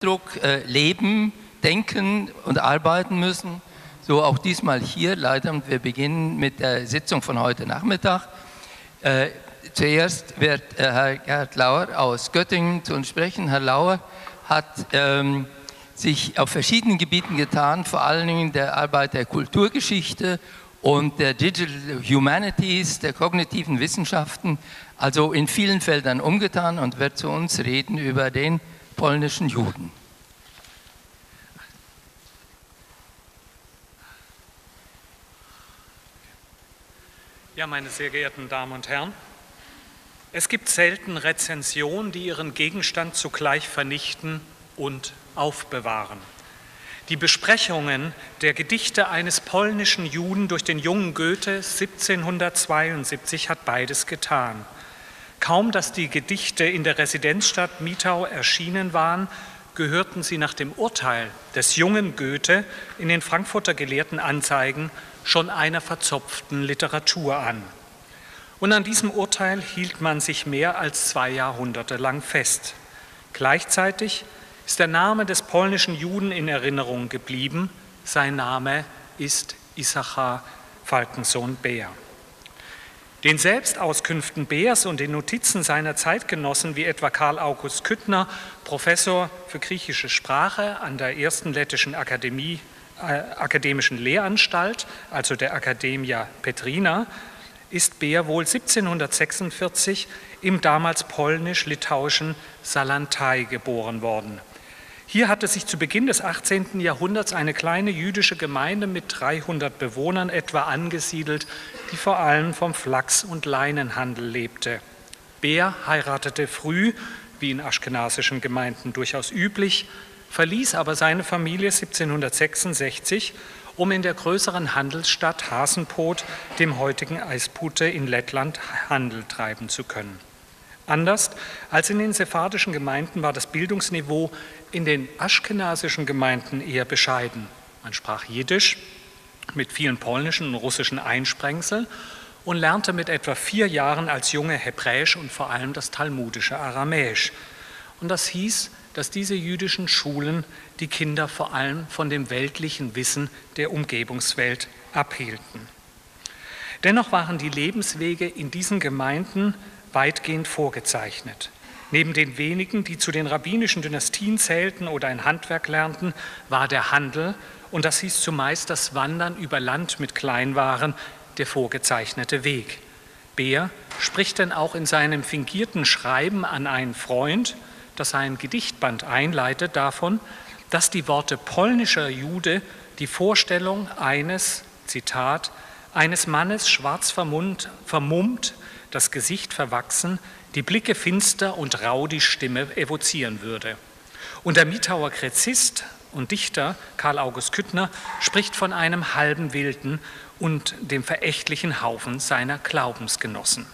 Knopfdruck leben, denken und arbeiten müssen. So auch diesmal hier leider, und wir beginnen mit der Sitzung von heute Nachmittag. Zuerst wird Herr Gerhard Lauer aus Göttingen zu uns sprechen. Herr Lauer hat sich auf verschiedenen Gebieten getan, vor allen Dingen der Arbeit der Kulturgeschichte und der Digital Humanities, der kognitiven Wissenschaften, also in vielen Feldern umgetan, und wird zu uns reden über den polnischen Juden. Ja, meine sehr geehrten Damen und Herren, es gibt selten Rezensionen, die ihren Gegenstand zugleich vernichten und aufbewahren. Die Besprechungen der Gedichte eines polnischen Juden durch den jungen Goethe 1772 hat beides getan. Kaum, dass die Gedichte in der Residenzstadt Mitau erschienen waren, gehörten sie nach dem Urteil des jungen Goethe in den Frankfurter Gelehrtenanzeigen schon einer verzopften Literatur an. Und an diesem Urteil hielt man sich mehr als 2 Jahrhunderte lang fest. Gleichzeitig ist der Name des polnischen Juden in Erinnerung geblieben. Sein Name ist Issachar Falkensohn Beer. Den Selbstauskünften Beers und den Notizen seiner Zeitgenossen, wie etwa Karl August Küttner, Professor für griechische Sprache an der ersten lettischen akademischen Lehranstalt, also der Academia Petrina, ist Beer wohl 1746 im damals polnisch-litauischen Salantai geboren worden. Hier hatte sich zu Beginn des 18. Jahrhunderts eine kleine jüdische Gemeinde mit 300 Bewohnern etwa angesiedelt, die vor allem vom Flachs- und Leinenhandel lebte. Beer heiratete früh, wie in aschkenasischen Gemeinden durchaus üblich, verließ aber seine Familie 1766, um in der größeren Handelsstadt Hasenpot, dem heutigen Eispute in Lettland, Handel treiben zu können. Anders als in den sephardischen Gemeinden war das Bildungsniveau in den aschkenasischen Gemeinden eher bescheiden. Man sprach Jiddisch mit vielen polnischen und russischen Einsprengsel und lernte mit etwa 4 Jahren als Junge Hebräisch und vor allem das talmudische Aramäisch. Und das hieß, dass diese jüdischen Schulen die Kinder vor allem von dem weltlichen Wissen der Umgebungswelt abhielten. Dennoch waren die Lebenswege in diesen Gemeinden weitgehend vorgezeichnet. Neben den wenigen, die zu den rabbinischen Dynastien zählten oder ein Handwerk lernten, war der Handel, und das hieß zumeist das Wandern über Land mit Kleinwaren, der vorgezeichnete Weg. Beer spricht denn auch in seinem fingierten Schreiben an einen Freund, das ein Gedichtband einleitet, davon, dass die Worte polnischer Jude die Vorstellung eines, Zitat, eines Mannes schwarz vermummt, das Gesicht verwachsen, die Blicke finster und rau die Stimme evozieren würde. Und der Mitauer Gräzist und Dichter Karl August Küttner spricht von einem halben Wilden und dem verächtlichen Haufen seiner Glaubensgenossen.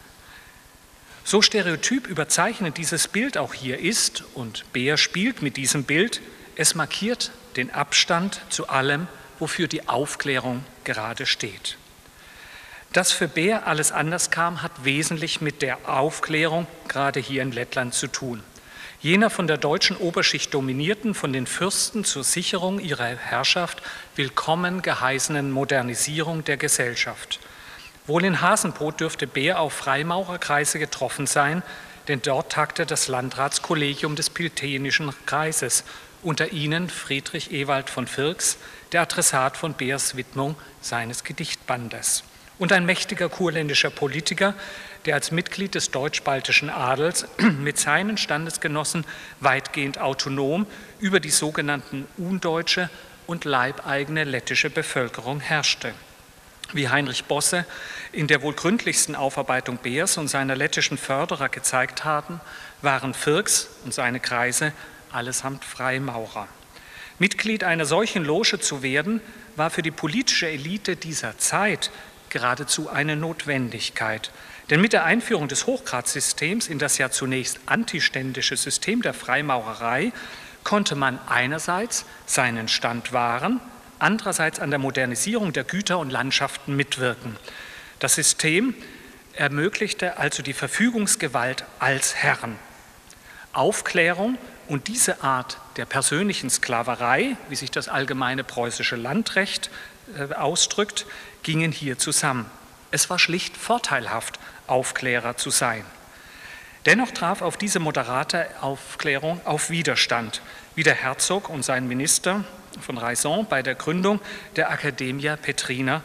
So stereotyp überzeichnet dieses Bild auch hier ist, und Beer spielt mit diesem Bild, es markiert den Abstand zu allem, wofür die Aufklärung gerade steht. Dass für Beer alles anders kam, hat wesentlich mit der Aufklärung gerade hier in Lettland zu tun. Jener von der deutschen Oberschicht dominierten, von den Fürsten zur Sicherung ihrer Herrschaft willkommen geheißenen Modernisierung der Gesellschaft. Wohl in Hasenpot dürfte Beer auf Freimaurerkreise getroffen sein, denn dort tagte das Landratskollegium des Piltenischen Kreises, unter ihnen Friedrich Ewald von Firks, der Adressat von Beers Widmung seines Gedichtbandes. Und ein mächtiger kurländischer Politiker, der als Mitglied des deutsch-baltischen Adels mit seinen Standesgenossen weitgehend autonom über die sogenannten undeutsche und leibeigene lettische Bevölkerung herrschte. Wie Heinrich Bosse in der wohl gründlichsten Aufarbeitung Beers und seiner lettischen Förderer gezeigt haben, waren Firks und seine Kreise allesamt Freimaurer. Mitglied einer solchen Loge zu werden, war für die politische Elite dieser Zeit geradezu eine Notwendigkeit. Denn mit der Einführung des Hochgradsystems in das ja zunächst antiständische System der Freimaurerei konnte man einerseits seinen Stand wahren, andererseits an der Modernisierung der Güter und Landschaften mitwirken. Das System ermöglichte also die Verfügungsgewalt als Herren. Aufklärung und diese Art der persönlichen Sklaverei, wie sich das allgemeine preußische Landrecht ausdrückt, gingen hier zusammen. Es war schlicht vorteilhaft, Aufklärer zu sein. Dennoch traf auf diese moderate Aufklärung auf Widerstand, wie der Herzog und sein Minister von Raison bei der Gründung der Academia Petrina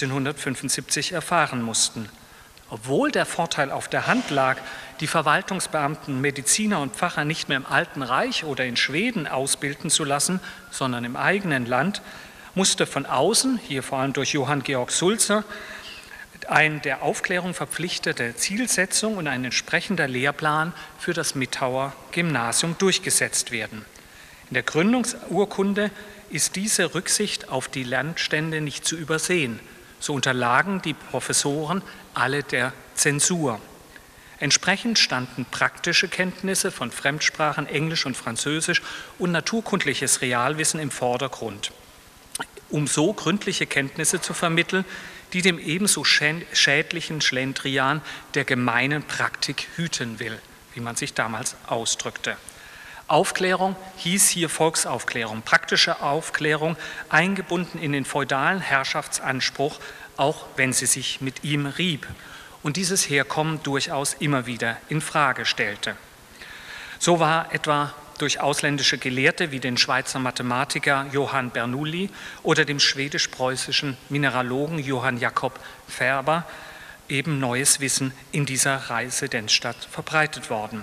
1775 erfahren mussten. Obwohl der Vorteil auf der Hand lag, die Verwaltungsbeamten, Mediziner und Pfarrer nicht mehr im Alten Reich oder in Schweden ausbilden zu lassen, sondern im eigenen Land, musste von außen, hier vor allem durch Johann Georg Sulzer, ein der Aufklärung verpflichtete Zielsetzung und ein entsprechender Lehrplan für das Mittauer Gymnasium durchgesetzt werden. In der Gründungsurkunde ist diese Rücksicht auf die Lernstände nicht zu übersehen. So unterlagen die Professoren alle der Zensur. Entsprechend standen praktische Kenntnisse von Fremdsprachen, Englisch und Französisch und naturkundliches Realwissen im Vordergrund, um so gründliche Kenntnisse zu vermitteln, die dem ebenso schädlichen Schlendrian der gemeinen Praktik hüten will, wie man sich damals ausdrückte. Aufklärung hieß hier Volksaufklärung, praktische Aufklärung, eingebunden in den feudalen Herrschaftsanspruch, auch wenn sie sich mit ihm rieb und dieses Herkommen durchaus immer wieder in Frage stellte. So war etwa durch ausländische Gelehrte wie den Schweizer Mathematiker Johann Bernoulli oder dem schwedisch-preußischen Mineralogen Johann Jakob Färber eben neues Wissen in dieser Residenzstadt verbreitet worden.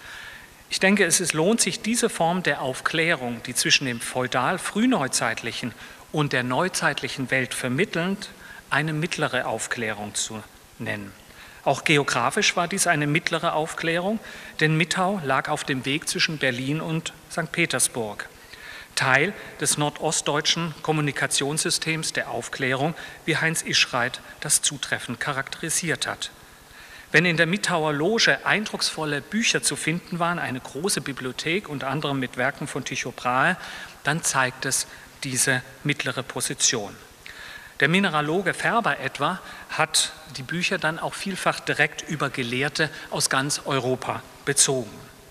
Ich denke, es lohnt sich, diese Form der Aufklärung, die zwischen dem feudal-frühneuzeitlichen und der neuzeitlichen Welt vermittelnd, eine mittlere Aufklärung zu nennen. Auch geografisch war dies eine mittlere Aufklärung, denn Mittau lag auf dem Weg zwischen Berlin und St. Petersburg. Teil des nordostdeutschen Kommunikationssystems der Aufklärung, wie Heinz Ischreit das zutreffend charakterisiert hat. Wenn in der Mittauer Loge eindrucksvolle Bücher zu finden waren, eine große Bibliothek, unter anderem mit Werken von Tycho Brahe, dann zeigt es diese mittlere Position. Der Mineraloge Färber etwa hat die Bücher dann auch vielfach direkt über Gelehrte aus ganz Europa bezogen.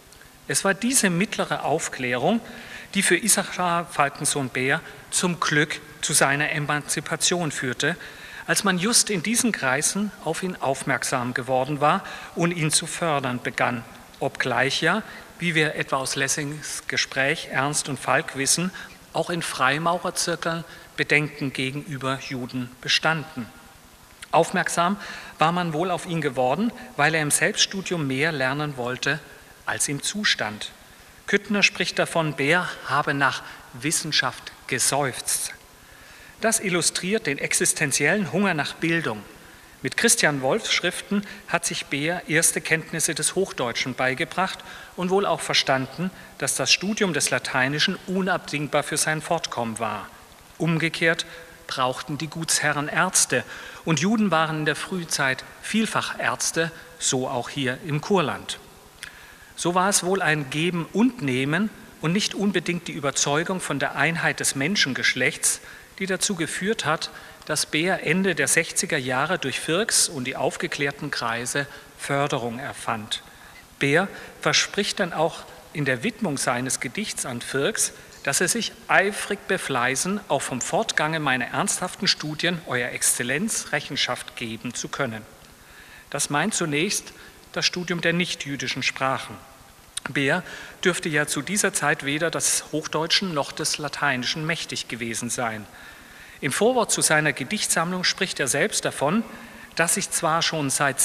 Es war diese mittlere Aufklärung, die für Issachar Falkensohn-Behr zum Glück zu seiner Emanzipation führte, als man just in diesen Kreisen auf ihn aufmerksam geworden war und ihn zu fördern begann, obgleich ja, wie wir etwa aus Lessings Gespräch Ernst und Falk wissen, auch in Freimaurerzirkeln Bedenken gegenüber Juden bestanden. Aufmerksam war man wohl auf ihn geworden, weil er im Selbststudium mehr lernen wollte, als ihm zustand. Küttner spricht davon, Behr habe nach Wissenschaft geseufzt. Das illustriert den existenziellen Hunger nach Bildung. Mit Christian Wolffs Schriften hat sich Behr erste Kenntnisse des Hochdeutschen beigebracht und wohl auch verstanden, dass das Studium des Lateinischen unabdingbar für sein Fortkommen war. Umgekehrt brauchten die Gutsherren Ärzte und Juden waren in der Frühzeit vielfach Ärzte, so auch hier im Kurland. So war es wohl ein Geben und Nehmen und nicht unbedingt die Überzeugung von der Einheit des Menschengeschlechts, die dazu geführt hat, dass Behr Ende der 60er Jahre durch Fircks und die aufgeklärten Kreise Förderung erfand. Behr verspricht dann auch in der Widmung seines Gedichts an Fircks, dass er sich eifrig befleißen, auch vom Fortgange meiner ernsthaften Studien Euer Exzellenz Rechenschaft geben zu können. Das meint zunächst das Studium der nichtjüdischen Sprachen. Behr dürfte ja zu dieser Zeit weder des Hochdeutschen noch des Lateinischen mächtig gewesen sein. Im Vorwort zu seiner Gedichtsammlung spricht er selbst davon, dass ich zwar schon seit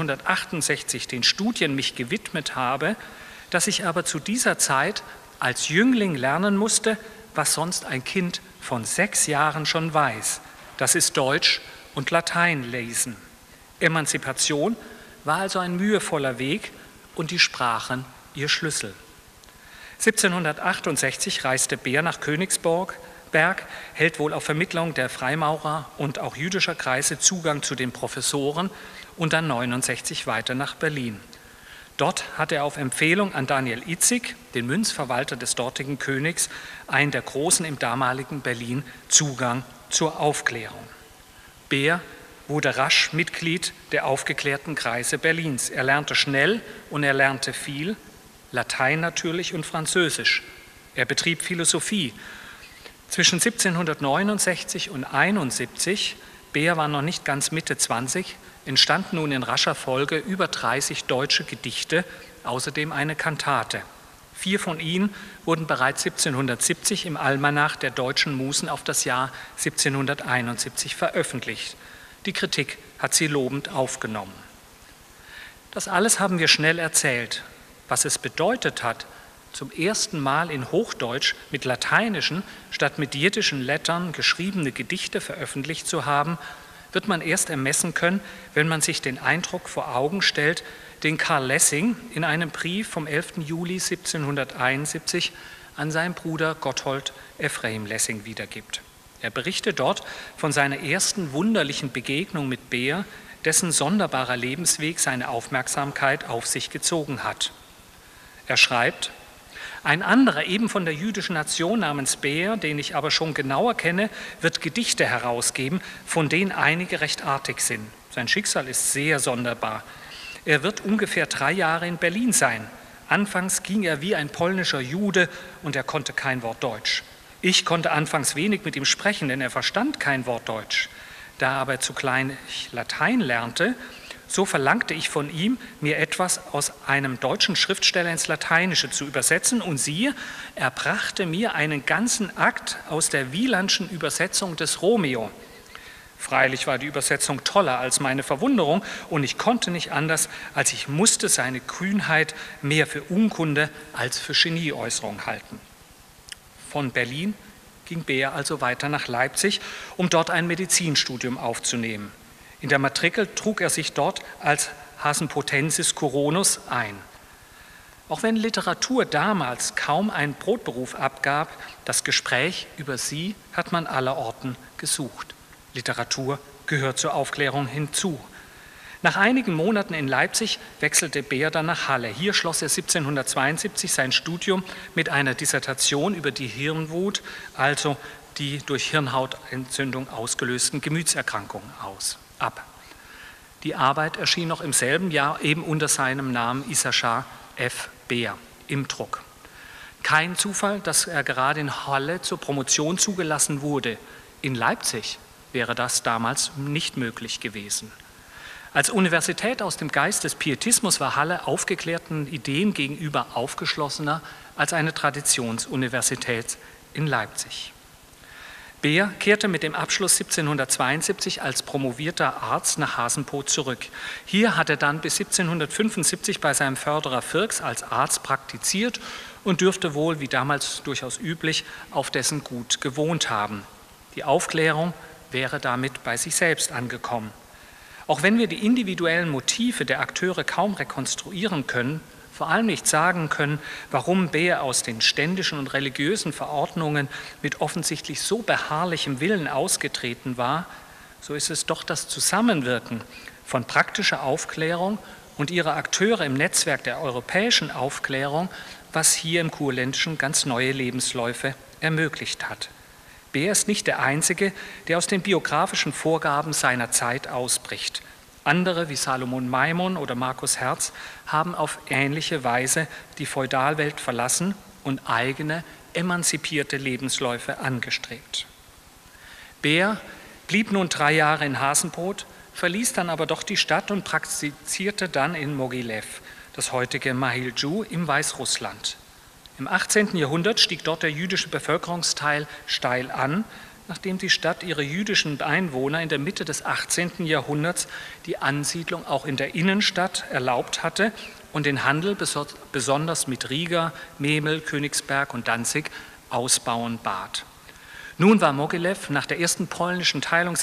1768 den Studien mich gewidmet habe, dass ich aber zu dieser Zeit als Jüngling lernen musste, was sonst ein Kind von 6 Jahren schon weiß. Das ist Deutsch und Latein lesen. Emanzipation war also ein mühevoller Weg und die Sprachen ihr Schlüssel. 1768 reiste Behr nach Königsberg, hält wohl auf Vermittlung der Freimaurer und auch jüdischer Kreise Zugang zu den Professoren und dann 69 weiter nach Berlin. Dort hat er auf Empfehlung an Daniel Itzig, den Münzverwalter des dortigen Königs, einen der Großen im damaligen Berlin, Zugang zur Aufklärung. Behr wurde rasch Mitglied der aufgeklärten Kreise Berlins. Er lernte schnell und er lernte viel, Latein natürlich und Französisch. Er betrieb Philosophie. Zwischen 1769 und 1771, Beer war noch nicht ganz Mitte 20, entstanden nun in rascher Folge über 30 deutsche Gedichte, außerdem eine Kantate. 4 von ihnen wurden bereits 1770 im Almanach der Deutschen Musen auf das Jahr 1771 veröffentlicht. Die Kritik hat sie lobend aufgenommen. Das alles haben wir schnell erzählt. Was es bedeutet hat, zum ersten Mal in Hochdeutsch mit lateinischen statt mit jiddischen Lettern geschriebene Gedichte veröffentlicht zu haben, wird man erst ermessen können, wenn man sich den Eindruck vor Augen stellt, den Karl Lessing in einem Brief vom 11. Juli 1771 an seinen Bruder Gotthold Ephraim Lessing wiedergibt. Er berichtet dort von seiner ersten wunderlichen Begegnung mit Beer, dessen sonderbarer Lebensweg seine Aufmerksamkeit auf sich gezogen hat. Er schreibt: Ein anderer, eben von der jüdischen Nation namens Beer, den ich aber schon genauer kenne, wird Gedichte herausgeben, von denen einige recht artig sind. Sein Schicksal ist sehr sonderbar. Er wird ungefähr 3 Jahre in Berlin sein. Anfangs ging er wie ein polnischer Jude und er konnte kein Wort Deutsch. Ich konnte anfangs wenig mit ihm sprechen, denn er verstand kein Wort Deutsch. Da er aber zugleich Latein lernte, so verlangte ich von ihm, mir etwas aus einem deutschen Schriftsteller ins Lateinische zu übersetzen und siehe, er brachte mir einen ganzen Akt aus der Wielandschen Übersetzung des Romeo. Freilich war die Übersetzung toller als meine Verwunderung und ich konnte nicht anders, als ich musste seine Kühnheit mehr für Unkunde als für Genieäußerung halten. Von Berlin ging Beer also weiter nach Leipzig, um dort ein Medizinstudium aufzunehmen. In der Matrikel trug er sich dort als Hasenpotensis Coronus ein. Auch wenn Literatur damals kaum einen Brotberuf abgab, das Gespräch über sie hat man allerorten gesucht. Literatur gehört zur Aufklärung hinzu. Nach einigen Monaten in Leipzig wechselte Beer dann nach Halle. Hier schloss er 1772 sein Studium mit einer Dissertation über die Hirnwut, also die durch Hirnhautentzündung ausgelösten Gemütserkrankungen ab. Die Arbeit erschien noch im selben Jahr eben unter seinem Namen Issachar F. Beer im Druck. Kein Zufall, dass er gerade in Halle zur Promotion zugelassen wurde. In Leipzig wäre das damals nicht möglich gewesen. Als Universität aus dem Geist des Pietismus war Halle aufgeklärten Ideen gegenüber aufgeschlossener als eine Traditionsuniversität in Leipzig. Beer kehrte mit dem Abschluss 1772 als promovierter Arzt nach Hasenpoth zurück. Hier hat er dann bis 1775 bei seinem Förderer Fircks als Arzt praktiziert und dürfte wohl, wie damals durchaus üblich, auf dessen Gut gewohnt haben. Die Aufklärung wäre damit bei sich selbst angekommen. Auch wenn wir die individuellen Motive der Akteure kaum rekonstruieren können, vor allem nicht sagen können, warum Beer aus den ständischen und religiösen Verordnungen mit offensichtlich so beharrlichem Willen ausgetreten war, so ist es doch das Zusammenwirken von praktischer Aufklärung und ihrer Akteure im Netzwerk der europäischen Aufklärung, was hier im Kurländischen ganz neue Lebensläufe ermöglicht hat. Beer ist nicht der Einzige, der aus den biografischen Vorgaben seiner Zeit ausbricht. Andere wie Salomon Maimon oder Markus Herz haben auf ähnliche Weise die Feudalwelt verlassen und eigene, emanzipierte Lebensläufe angestrebt. Beer blieb nun 3 Jahre in Hasenpoth, verließ dann aber doch die Stadt und praktizierte dann in Mogilev, das heutige Mahilju im Weißrussland. Im 18. Jahrhundert stieg dort der jüdische Bevölkerungsteil steil an, nachdem die Stadt ihre jüdischen Einwohner in der Mitte des 18. Jahrhunderts die Ansiedlung auch in der Innenstadt erlaubt hatte und den Handel besonders mit Riga, Memel, Königsberg und Danzig ausbauen bat. Nun war Mogilev nach der ersten polnischen Teilung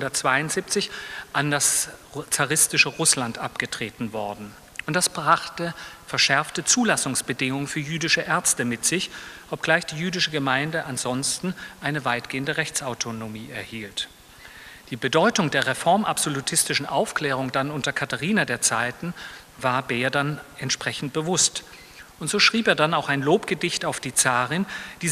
1772 an das zaristische Russland abgetreten worden. Und das brachte verschärfte Zulassungsbedingungen für jüdische Ärzte mit sich, obgleich die jüdische Gemeinde ansonsten eine weitgehende Rechtsautonomie erhielt. Die Bedeutung der reformabsolutistischen Aufklärung dann unter Katharina der Zeiten war Beer dann entsprechend bewusst. Und so schrieb er dann auch ein Lobgedicht auf die Zarin, die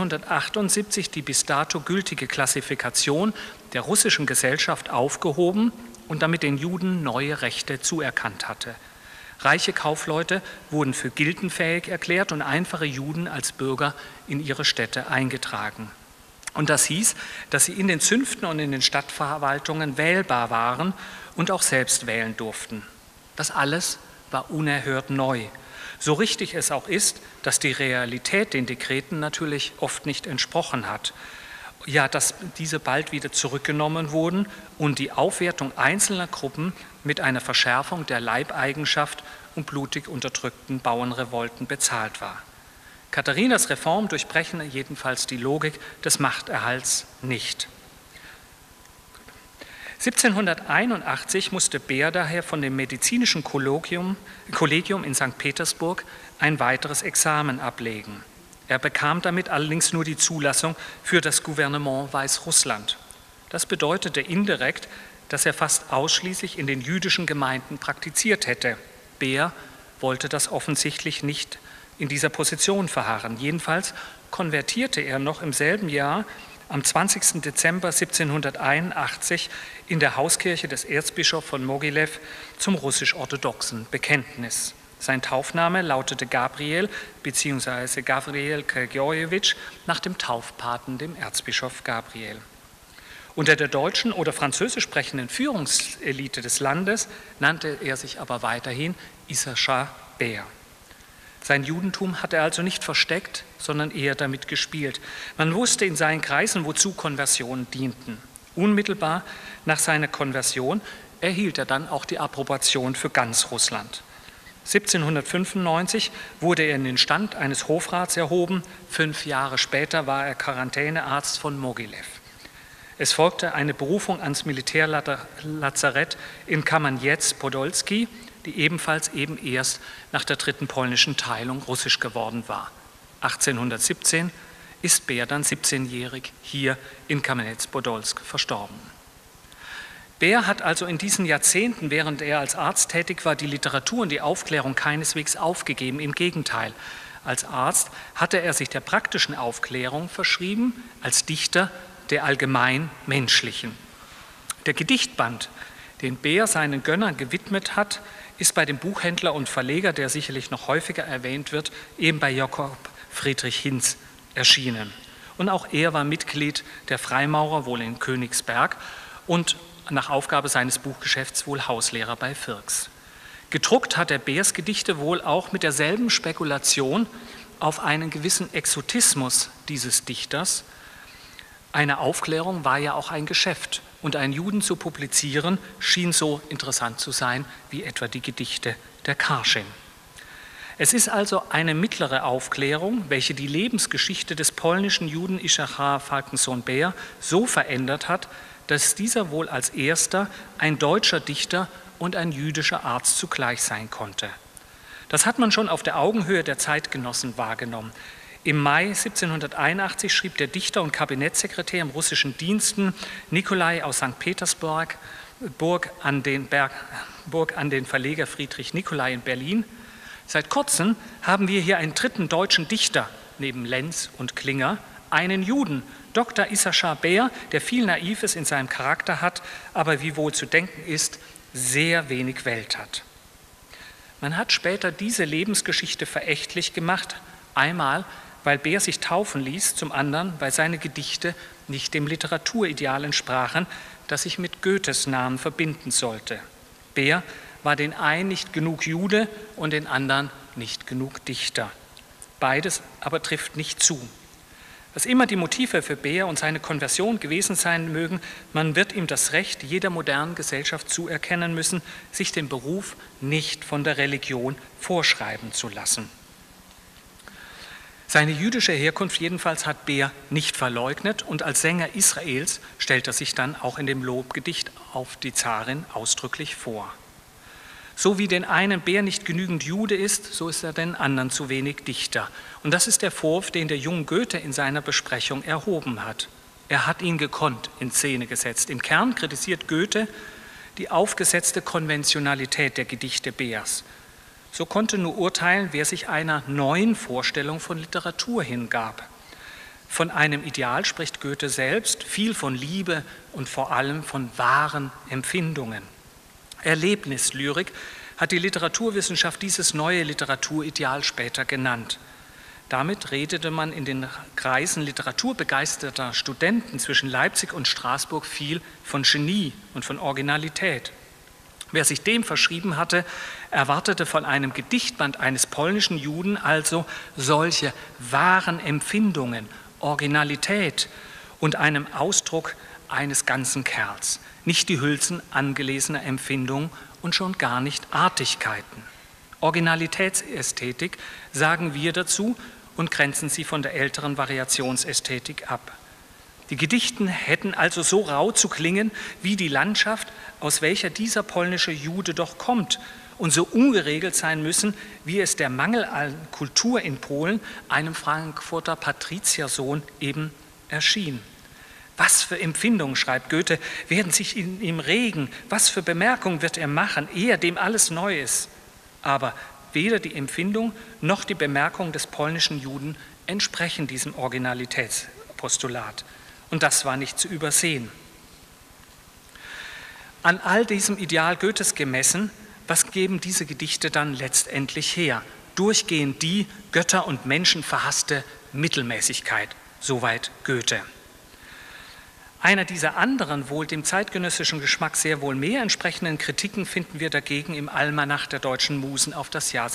1778 die bis dato gültige Klassifikation der russischen Gesellschaft aufgehoben und damit den Juden neue Rechte zuerkannt hatte. Reiche Kaufleute wurden für gildenfähig erklärt und einfache Juden als Bürger in ihre Städte eingetragen. Und das hieß, dass sie in den Zünften und in den Stadtverwaltungen wählbar waren und auch selbst wählen durften. Das alles war unerhört neu. So richtig es auch ist, dass die Realität den Dekreten natürlich oft nicht entsprochen hat. Ja, dass diese bald wieder zurückgenommen wurden und die Aufwertung einzelner Gruppen mit einer Verschärfung der Leibeigenschaft und blutig unterdrückten Bauernrevolten bezahlt war. Katharinas Reformen durchbrechen jedenfalls die Logik des Machterhalts nicht. 1781 musste Beer daher von dem medizinischen Kollegium in St. Petersburg ein weiteres Examen ablegen. Er bekam damit allerdings nur die Zulassung für das Gouvernement Weißrussland. Das bedeutete indirekt, dass er fast ausschließlich in den jüdischen Gemeinden praktiziert hätte. Beer wollte das offensichtlich nicht in dieser Position verharren. Jedenfalls konvertierte er noch im selben Jahr am 20. Dezember 1781 in der Hauskirche des Erzbischofs von Mogilew zum russisch-orthodoxen Bekenntnis. Sein Taufname lautete Gabriel bzw. Gavriel Grigorjewitsch nach dem Taufpaten, dem Erzbischof Gabriel. Unter der deutschen oder französisch sprechenden Führungselite des Landes nannte er sich aber weiterhin Issachar Beer. Sein Judentum hat er also nicht versteckt, sondern eher damit gespielt. Man wusste in seinen Kreisen, wozu Konversionen dienten. Unmittelbar nach seiner Konversion erhielt er dann auch die Approbation für ganz Russland. 1795 wurde er in den Stand eines Hofrats erhoben, 5 Jahre später war er Quarantänearzt von Mogilew. Es folgte eine Berufung ans Militärlazarett in Kameniec-Podolski, die ebenfalls eben erst nach der dritten polnischen Teilung russisch geworden war. 1817 ist Beer dann 17-jährig hier in Kameniec-Podolsk verstorben. Beer hat also in diesen Jahrzehnten, während er als Arzt tätig war, die Literatur und die Aufklärung keineswegs aufgegeben. Im Gegenteil, als Arzt hatte er sich der praktischen Aufklärung verschrieben, als Dichter der allgemein menschlichen. Der Gedichtband, den Beer seinen Gönnern gewidmet hat, ist bei dem Buchhändler und Verleger, der sicherlich noch häufiger erwähnt wird, eben bei Jakob Friedrich Hinz erschienen. Und auch er war Mitglied der Freimaurer, wohl in Königsberg, und nach Aufgabe seines Buchgeschäfts wohl Hauslehrer bei Firks. Gedruckt hat er Beers Gedichte wohl auch mit derselben Spekulation auf einen gewissen Exotismus dieses Dichters. Eine Aufklärung war ja auch ein Geschäft und einen Juden zu publizieren schien so interessant zu sein wie etwa die Gedichte der Karschin. Es ist also eine mittlere Aufklärung, welche die Lebensgeschichte des polnischen Juden Issachar Falkensohn Beer so verändert hat, dass dieser wohl als erster ein deutscher Dichter und ein jüdischer Arzt zugleich sein konnte. Das hat man schon auf der Augenhöhe der Zeitgenossen wahrgenommen. Im Mai 1781 schrieb der Dichter und Kabinettssekretär im russischen Diensten Nikolai aus St. Petersburg an den Verleger Friedrich Nicolai in Berlin: Seit kurzem haben wir hier einen dritten deutschen Dichter, neben Lenz und Klinger, einen Juden, Dr. Issachar Beer, der viel Naives in seinem Charakter hat, aber wie wohl zu denken ist, sehr wenig Welt hat. Man hat später diese Lebensgeschichte verächtlich gemacht, einmal, weil Beer sich taufen ließ, zum anderen, weil seine Gedichte nicht dem Literaturideal entsprachen, das sich mit Goethes Namen verbinden sollte. Beer war den einen nicht genug Jude und den anderen nicht genug Dichter. Beides aber trifft nicht zu. Was immer die Motive für Beer und seine Konversion gewesen sein mögen, man wird ihm das Recht jeder modernen Gesellschaft zuerkennen müssen, sich den Beruf nicht von der Religion vorschreiben zu lassen. Seine jüdische Herkunft jedenfalls hat Beer nicht verleugnet und als Sänger Israels stellt er sich dann auch in dem Lobgedicht auf die Zarin ausdrücklich vor. So wie den einen Beer nicht genügend Jude ist, so ist er den anderen zu wenig Dichter. Und das ist der Vorwurf, den der junge Goethe in seiner Besprechung erhoben hat. Er hat ihn gekonnt in Szene gesetzt. Im Kern kritisiert Goethe die aufgesetzte Konventionalität der Gedichte Beers. So konnte nur urteilen, wer sich einer neuen Vorstellung von Literatur hingab. Von einem Ideal spricht Goethe selbst, viel von Liebe und vor allem von wahren Empfindungen. Erlebnislyrik hat die Literaturwissenschaft dieses neue Literaturideal später genannt. Damit redete man in den Kreisen literaturbegeisterter Studenten zwischen Leipzig und Straßburg viel von Genie und von Originalität. Wer sich dem verschrieben hatte, erwartete von einem Gedichtband eines polnischen Juden also solche wahren Empfindungen, Originalität und einem Ausdruck eines ganzen Kerls, nicht die Hülsen angelesener Empfindungen und schon gar nicht Artigkeiten. Originalitätsästhetik sagen wir dazu und grenzen sie von der älteren Variationsästhetik ab. Die Gedichten hätten also so rau zu klingen wie die Landschaft, aus welcher dieser polnische Jude doch kommt, und so ungeregelt sein müssen, wie es der Mangel an Kultur in Polen einem Frankfurter Patriziersohn eben erschien. Was für Empfindungen, schreibt Goethe, werden sich in ihm regen, was für Bemerkungen wird er machen, ehe dem alles neu ist. Aber weder die Empfindung noch die Bemerkung des polnischen Juden entsprechen diesem Originalitätspostulat. Und das war nicht zu übersehen. An all diesem Ideal Goethes gemessen, was geben diese Gedichte dann letztendlich her? Durchgehend die Götter- und Menschen verhasste Mittelmäßigkeit, soweit Goethe. Einer dieser anderen, wohl dem zeitgenössischen Geschmack sehr wohl mehr entsprechenden Kritiken finden wir dagegen im Almanach der Deutschen Musen auf das Jahr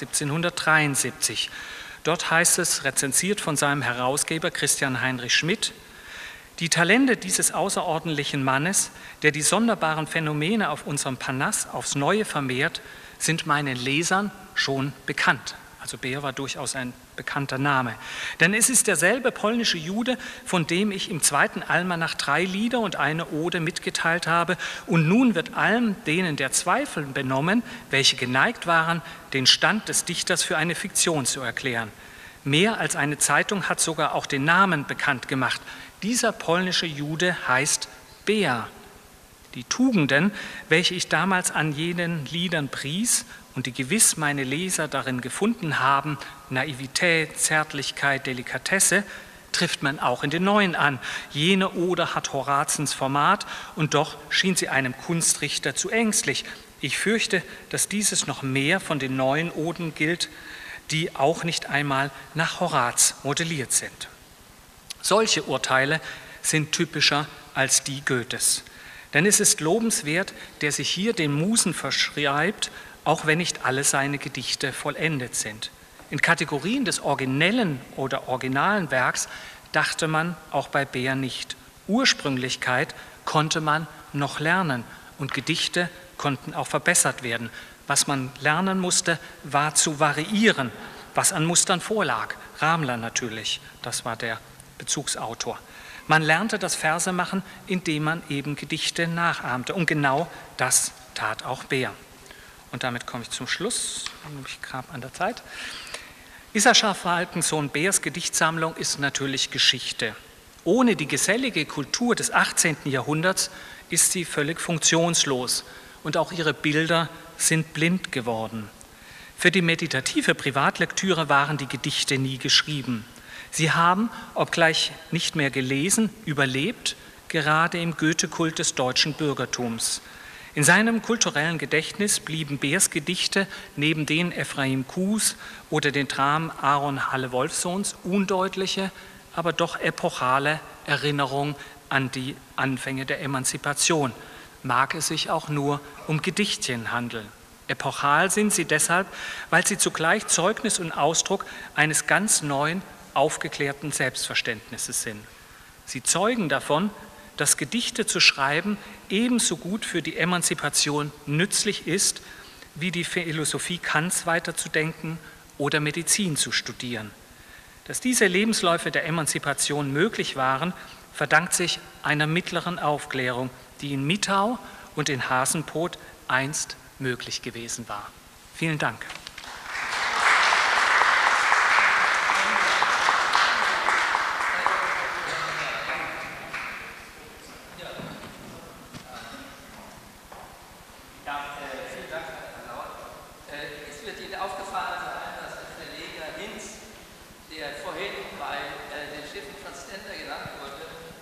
1773. Dort heißt es, rezensiert von seinem Herausgeber Christian Heinrich Schmidt: Die Talente dieses außerordentlichen Mannes, der die sonderbaren Phänomene auf unserem Parnass aufs Neue vermehrt, sind meinen Lesern schon bekannt. Also Beer war durchaus ein bekannter Name. Denn es ist derselbe polnische Jude, von dem ich im zweiten Almanach 3 Lieder und eine Ode mitgeteilt habe. Und nun wird allen denen der Zweifel benommen, welche geneigt waren, den Stand des Dichters für eine Fiktion zu erklären. Mehr als eine Zeitung hat sogar auch den Namen bekannt gemacht. Dieser polnische Jude heißt Beer. Die Tugenden, welche ich damals an jenen Liedern pries und die gewiss meine Leser darin gefunden haben, Naivität, Zärtlichkeit, Delikatesse, trifft man auch in den neuen an. Jene Ode hat Horazens Format und doch schien sie einem Kunstrichter zu ängstlich. Ich fürchte, dass dieses noch mehr von den neuen Oden gilt, die auch nicht einmal nach Horaz modelliert sind. Solche Urteile sind typischer als die Goethes. Denn es ist lobenswert, der sich hier den Musen verschreibt, auch wenn nicht alle seine Gedichte vollendet sind. In Kategorien des originellen oder originalen Werks dachte man auch bei Beer nicht. Ursprünglichkeit konnte man noch lernen und Gedichte konnten auch verbessert werden. Was man lernen musste, war zu variieren, was an Mustern vorlag. Ramler natürlich, das war der Bezugsautor. Man lernte das Versemachen, indem man eben Gedichte nachahmte. Und genau das tat auch Beer. Und damit komme ich zum Schluss, ich gerade an der Zeit. Issachar Falkensohn Beers Gedichtsammlung ist natürlich Geschichte. Ohne die gesellige Kultur des 18. Jahrhunderts ist sie völlig funktionslos und auch ihre Bilder sind blind geworden. Für die meditative Privatlektüre waren die Gedichte nie geschrieben. Sie haben, obgleich nicht mehr gelesen, überlebt, gerade im Goethe-Kult des deutschen Bürgertums. In seinem kulturellen Gedächtnis blieben Beers Gedichte neben den Ephraim Kuhs oder den Dramen Aaron Halle-Wolfsohns undeutliche, aber doch epochale Erinnerung an die Anfänge der Emanzipation. Mag es sich auch nur um Gedichtchen handeln. Epochal sind sie deshalb, weil sie zugleich Zeugnis und Ausdruck eines ganz neuen, aufgeklärten Selbstverständnisses sind. Sie zeugen davon, dass Gedichte zu schreiben ebenso gut für die Emanzipation nützlich ist, wie die Philosophie Kants weiterzudenken oder Medizin zu studieren. Dass diese Lebensläufe der Emanzipation möglich waren, verdankt sich einer mittleren Aufklärung, die in Mitau und in Hasenpot einst möglich gewesen war. Vielen Dank.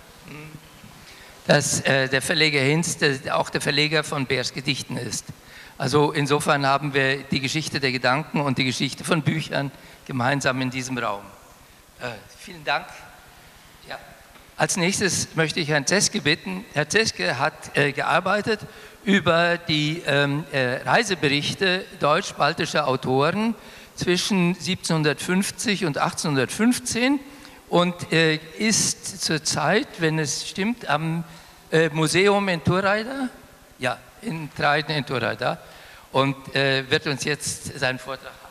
Dass der Verleger Hinz auch der Verleger von Beers Gedichten ist. Also insofern haben wir die Geschichte der Gedanken und die Geschichte von Büchern gemeinsam in diesem Raum. Vielen Dank. Ja. Als nächstes möchte ich Herrn Zeske bitten. Herr Zeske hat gearbeitet über die Reiseberichte deutsch-baltischer Autoren zwischen 1750 und 1815 und ist zurzeit, wenn es stimmt, am Museum in Turreida, ja, in Treiden in Turreida, und wird uns jetzt seinen Vortrag halten.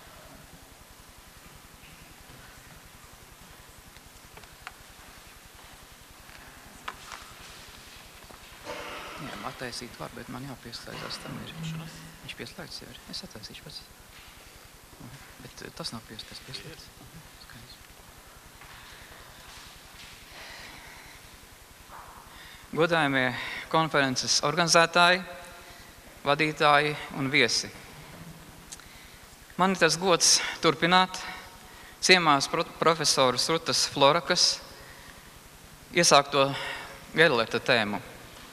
Attaisīt var, bet man jāpieslēdzās tam ir. Viņš pieslēdz jau ir. Es attaisīšu pats. Bet tas nav pieslēdz. Godājumie konferences organizētāji, vadītāji un viesi. Man ir tas gods turpināt ciemās profesoras Rutas Florakas iesākto Gellerta tēmu.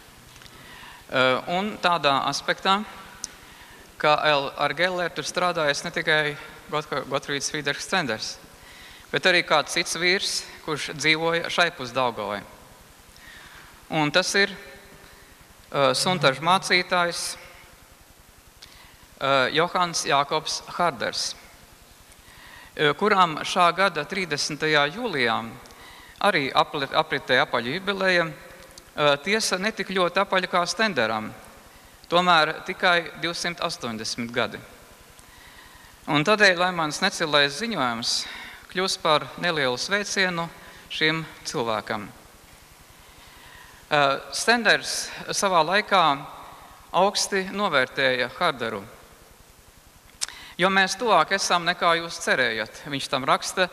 Un tādā aspektā, ka ar Gellertu ir strādājis ne tikai Gotfrīds Friedrichs Cenders, bet arī kāds cits vīrs, kurš dzīvoja šaipus Daugavai. Un tas ir suntažu mācītājs Johans Jākobs Harders, kuram šā gada 30. jūlijā arī apritē apaļu jubileja. Tiesa netik ļoti apaļa kā Stenderam, tomēr tikai 280 gadi. Un tādēļ, lai mans necilais ziņojums kļūst par nelielu sveicienu šim cilvēkam. Stenders savā laikā augsti novērtēja Harderu, jo mēs tuvāk esam nekā jūs cerējat. Viņš tam raksta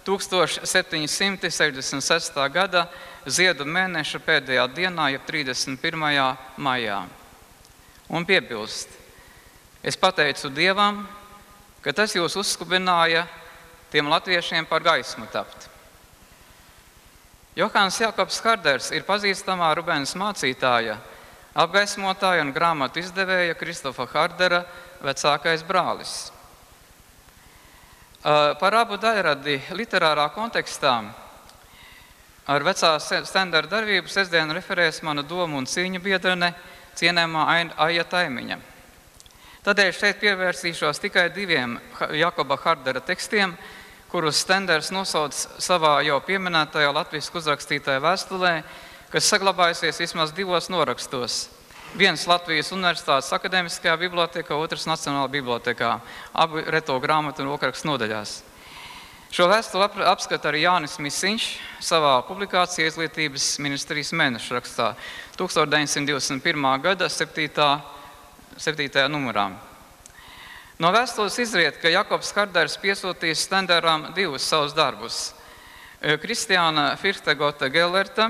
1766. gada Ziedu mēneša pēdējā dienā, jeb 31. maijā. Un piebilst, es pateicu Dievam, ka tas jūs uzskubināja tiem latviešiem par gaismu tapt. Johans Jākobs Harders ir pazīstamā Rubens mācītāja, apgaismotāja un grāmatu izdevēja Kristofa Hardera vecākais brālis. Par abu daļradi literārā kontekstā ar vecā Stendera darbību sestdien referēs mana domu un cīņu biedrene cienējamā Aija Taimiņa. Tādēļ šeit pievērsīšos tikai diviem Jākoba Hardera tekstiem, kurus Stenders nosauc savā jau pieminētajā latvisku uzrakstītajā vēstulē, kas saglabājusies vismaz divos norakstos. Viens Latvijas Universitātes akadēmiskajā bibliotekā, otrs Nacionālā bibliotekā, abi reto grāmatu un rokrakstu nodaļās. Šo vēstuli apskata arī Jānis Misiņš savā publikācijā Izglītības ministrijas mēnešrakstā 1921. gada 7. numurā. No vēstules izriet, ka Jākobs Harders piesūtīs Stenderam divus savus darbus. Kristiāna Firtegota Gellerta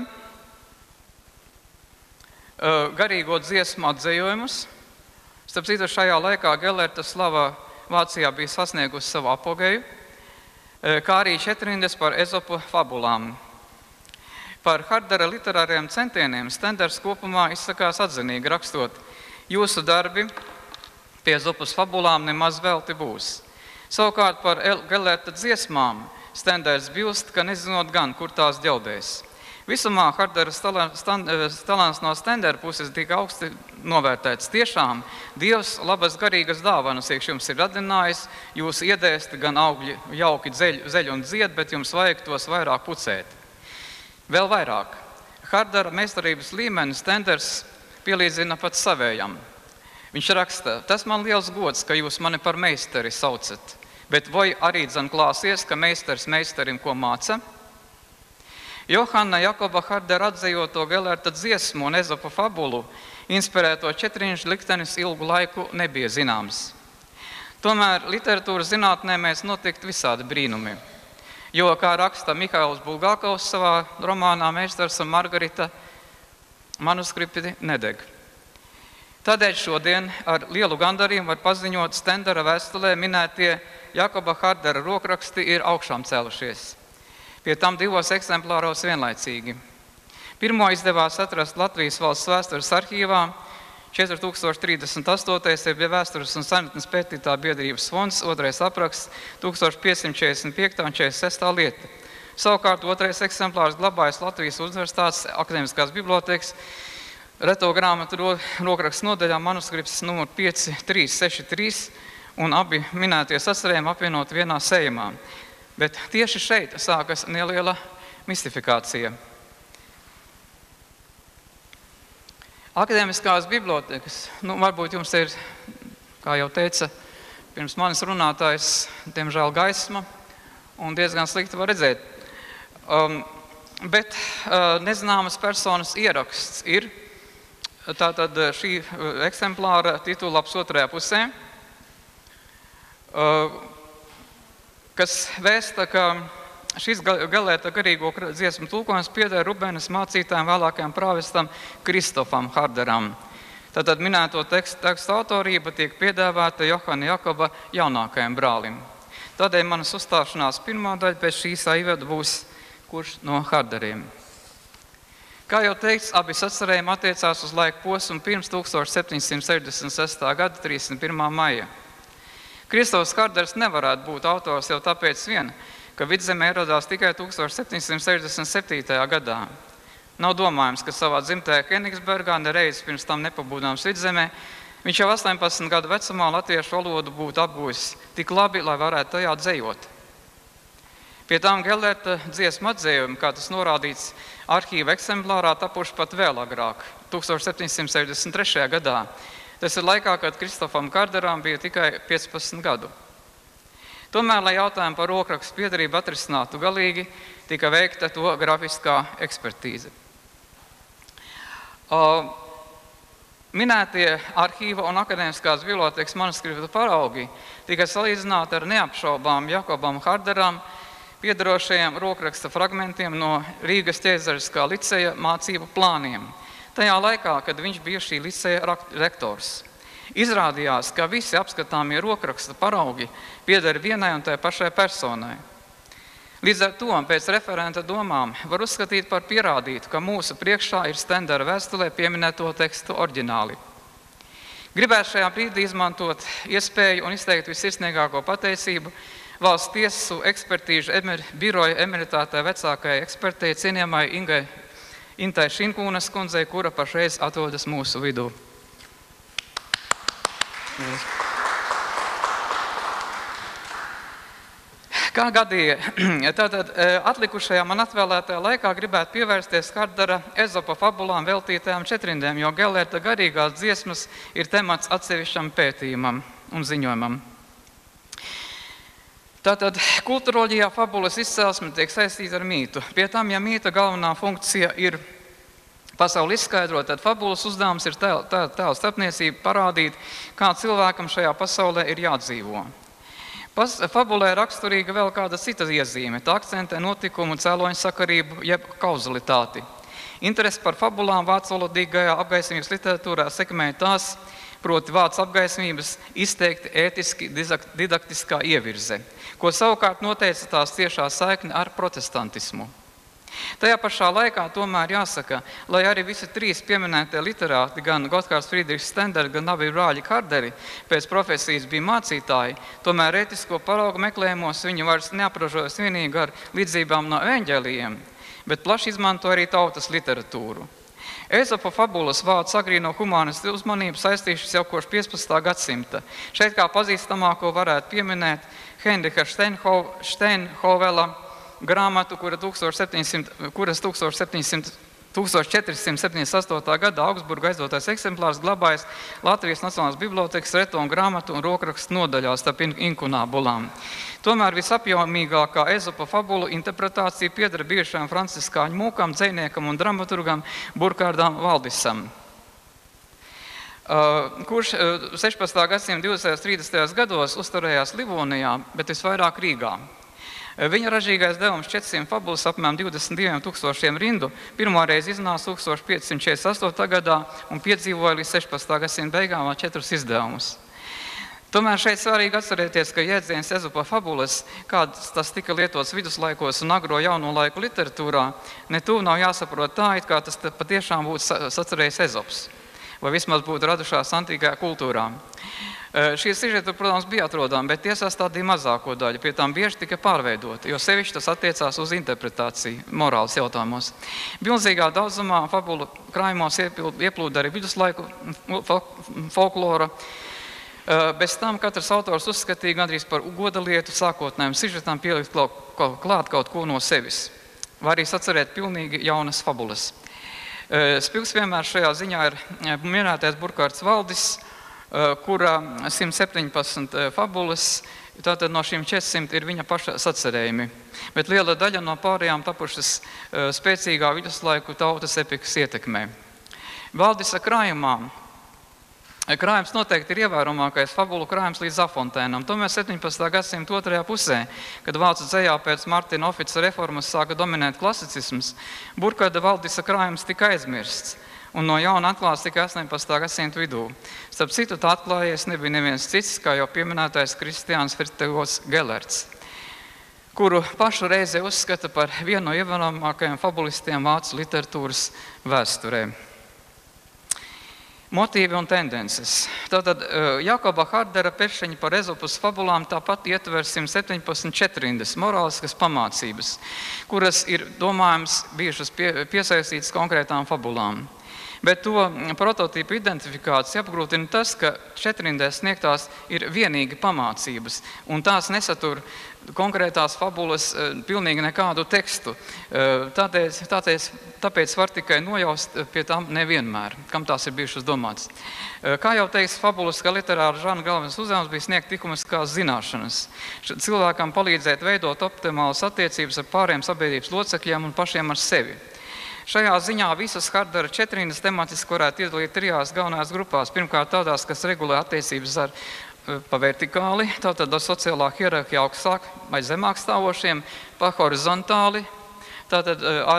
garīgo dziesmu atzējojumus. Starp citu, šajā laikā Gellerta slava Vācijā bija sasniegusi savu apogēju, kā arī 4 rindas par Ezopu fabulām. Par Hardera literāriem centieniem Stenders kopumā izsakās atzinīgi rakstot: jūsu darbi pie Ezopas fabulām nemaz velti būs. Savukārt par Gellerta dziesmām Stenders bilst, ka nezinot gan, kur tās ģeldēs. Visumā Harderas talants no Stendera puses tika augsti novērtēts. Tiešām Dievs labas garīgas dāvanas iekš jums ir radinājis, jūs iedēsti gan augļi jauki zeļ un dzied, bet jums vajag tos vairāk pucēt. Vēl vairāk. Hardera meistarības līmeni Stenders pielīdzina pat savējam. Viņš raksta: tas man liels gods, ka jūs mani par meistari saucat, bet vai arī dzan klāsies, ka meistars meistarim ko māca? Johana Jākoba Hardera atzējoto Gellerta dziesmu un Ezopa fabulu inspirēto 4 liktenis ilgu laiku nebija zināms. Tomēr literatūras zinātnē mēs notikt visādi brīnumi, jo, kā raksta Mihails Bulgakovs savā romānā Meistars un Margarita, manuskripti nedeg. Tādēļ šodien ar lielu gandarījumu var paziņot Stendera vēstulē minētie Jākoba Hardera rokraksti ir augšām cēlušies. Pie tam 2 eksemplāros vienlaicīgi. Pirmo izdevās atrast Latvijas valsts vēstures arhīvā 4038 ir Vēstures un senatnes pētītā biedrības fonds, 2. apraksts, 1545. un 46. lieta. Savukārt 2. eksemplārs glabājas Latvijas Universitātes akadēmiskās bibliotēkas reto grāmatu rokrakstu nodaļā manuskripts numur 5363 un abi minētie sacerējumi apvienot vienā sējumā. Bet tieši šeit sākas neliela mistifikācija. Akadēmiskās bibliotēkas, varbūt jums ir, kā jau teica pirms manis runātājs, diemžēl gaisma un diezgan slikti var redzēt. Bet nezināmas personas ieraksts ir tātad šī eksemplāra titulaps otrajā pusē, kas vēsta, ka šis galēta garīgo dziesmu tulkojums pieder Rubenes mācītājiem vēlākajam prāvestam Kristofam Harderam. Tātad minēto tekstu autorība tiek piedāvāta Johana Jakoba jaunākajam brālim. Tādēļ manas uzstāšanās pirmā daļa pēc šīs ievada būs kurš no Harderiem. Kā jau teikts, abi sacerējumi attiecās uz laiku posmu pirms 1766. gada 31. maija. Kristofs Harders nevarētu būt autors jau tāpēc vien, ka Vidzemē ieradās tikai 1767. gadā. Nav domājams, ka savā dzimtajā Kenigsbergā nereiz pirms tam nepabūdāms Vidzemē, viņš jau 18 gadu vecumā latviešu valodu būtu apgūjis tik labi, lai varētu tajā dzejot. Pie tām Gellerta dziesmu atzējumi, kā tas norādīts arhīva eksemplārā, tapuši pat vēl agrāk, 1763. gadā. Tas ir laikā, kad Kristofam Harderam bija tikai 15 gadu. Tomēr, lai jautājumu par rokrakstu piederību atrisinātu galīgi, tika veikta to grafiskā ekspertīze. Minētie arhīva un akadēmiskās bibliotēkas manuskriptu paraugi tika salīdzināti ar neapšaubām Jakobam Harderam piederošajiem rokraksta fragmentiem no Rīgas ķēzariskā liceja mācību plāniem, tajā laikā, kad viņš bija šī liceja rektors. Izrādījās, ka visi apskatāmie rokraksta paraugi pieder vienai un tai pašai personai. Līdz ar to, pēc referenta domām, var uzskatīt par pierādītu, ka mūsu priekšā ir Stendera vēstulē pieminēto tekstu oriģināli. Gribētu šajā brīdī izmantot iespēju un izteikt visirsnīgāko pateicību valsts tiesu ekspertīžu biroja emeritātē vecākajai ekspertei cienījamai Intai Šinkūnas kundzei, kura pašreiz atrodas mūsu vidū. Kā gadīja, tātad atlikušajā man atvēlētajā laikā gribētu pievērsties Hardera Ezopa fabulām veltītajām četrindēm, jo Gellerta garīgās dziesmas ir temats atsevišķam pētījumam un ziņojumam. Tātad kulturoloģijā fabulas izcelsme tiek saistīta ar mītu. Pie tam, ja mīta galvenā funkcija ir pasauli izskaidrot, tad fabulas uzdevums ir tēla starpniecība parādīt, kā cilvēkam šajā pasaulē ir jādzīvo. Fabulē raksturīga vēl kāda cita iezīme, tā akcentē notikumu cēloņu sakarību jeb kauzalitāti. Interesi par fabulām vācu valodīgajā apgaismības literatūrā sekmēja tās, proti vācu apgaismības izteikti ētiski didaktiskā ievirze, ko savukārt noteica tās tiešā saikne ar protestantismu. Tajā pašā laikā tomēr jāsaka, lai arī visi trīs pieminētie literāti, gan Gotthārds Friedrichs Stenders, gan abi brāļi Harderi pēc profesijas bija mācītāji, tomēr ētisko paraugu meklējumos viņi vairs neapražojas vienīgi ar līdzībām no evaņģēlijiem, bet plaši izmanto arī tautas literatūru. Ezopa fabulas vācu agrīno humānistu uzmanību saistījušas jau kopš 15. gadsimta. Šeit kā pazīstamāko varētu pieminēt Heinricha Steinhovela grāmatu, kuras 1478. gadā Augsburga aizdotais eksemplārs glabājas Latvijas Nacionālās bibliotēkas reto un grāmatu un rokrakstu nodaļās starp inkunābulām. Tomēr visapjomīgākā Ezopa fabulu interpretācija pieder bijušajam franciskāņu mūkam, dzejniekam un dramaturgam Burkhardam Valdisam, kurš 16. gadsimta 20. 30. gados uzturējās Livonijā, bet visvairāk Rīgā. Viņa ražīgais devums 400 fabulas apmēram 22 000 rindu pirmoreiz iznāca 1548. gadā un piedzīvoja līdz 16. gadsimta beigām 4 izdevumus. Tomēr šeit svarīgi atcerēties, ka jēdziens Ezopa fabulas, kāds tas tika lietots viduslaikos un agro jauno laiku literatūrā, ne tuvu nav jāsaprot tā, it kā tas patiešām būtu sacerējis Ezops. vai vismaz būtu radušās antīkajā kultūrā. Šie sižeti, protams, bija atrodami, bet tie sastādīja mazāko daļu, pie tām bieži tika pārveidoti, jo sevišķi tas attiecās uz interpretāciju morāles jautājumos. Milzīgā daudzumā fabulu krājumos ieplūda arī viduslaiku folklora. Bez tam katrs autors uzskatīja gandrīz par goda lietu sākotnējiem sižetam pielikt klāt kaut ko no sevis, vai arī sacerēt pilnīgi jaunas fabulas. Spilgs vienmēr šajā ziņā ir minētais Burkārds Valdis, kura 117 fabulas, tātad no šīm 400 ir viņa paša sacerējumi. Bet liela daļa no pārējām tapušas spēcīgā viduslaiku tautas epikas ietekmē. Valdisa krājumā. Krājums noteikti ir ievērojamākais fabulu krājums līdz Afontēnam. Tomēr 17. gadsimta otrajā pusē, kad vācu dzejā pēc Martina Ofica reformas sāka dominēt klasicisms, Burkārda Valdisa krājums tika aizmirsts un no jauna atklāts tikai 18. gadsimta vidū. Starp citu, tā atklājies nebija neviens cits, kā jau pieminētais Kristiāns Fritegos Gelerts, kuru pašu reizi uzskata par vienu no ievērojamākajiem fabulistiem vācu literatūras vēsturē. Motīvi un tendences. Tātad Jakoba Hardera pešeņi par Ezopus fabulām tāpat ietver 117 morāliskas pamācības, kuras ir domājams bijušas piesaistītas konkrētām fabulām. Bet to prototīpu identifikāciju apgrūtina tas, ka 4 sniegtās ir vienīgi pamācības, un tās nesatur konkrētās fabulas pilnīgi nekādu tekstu. Tāpēc var tikai nojaust pie tām nevienmēr, kam tās ir bijušas domātas. Kā jau teiks, fabulas, ka literāra žanra galvenais uzdevums bija sniegt likumiskās zināšanas. Cilvēkam palīdzēt veidot optimālas attiecības ar pārējiem sabiedrības locekļiem un pašiem ar sevi. Šajā ziņā visas Hardera 4 tematiski varētu iedalīt 3 galvenās grupās. Pirmkārt, tādās, kas regulē attiecības pa vertikāli, tātad sociālā hierarhija augstāk vai zemāk stāvošiem, pa horizontāli, tātad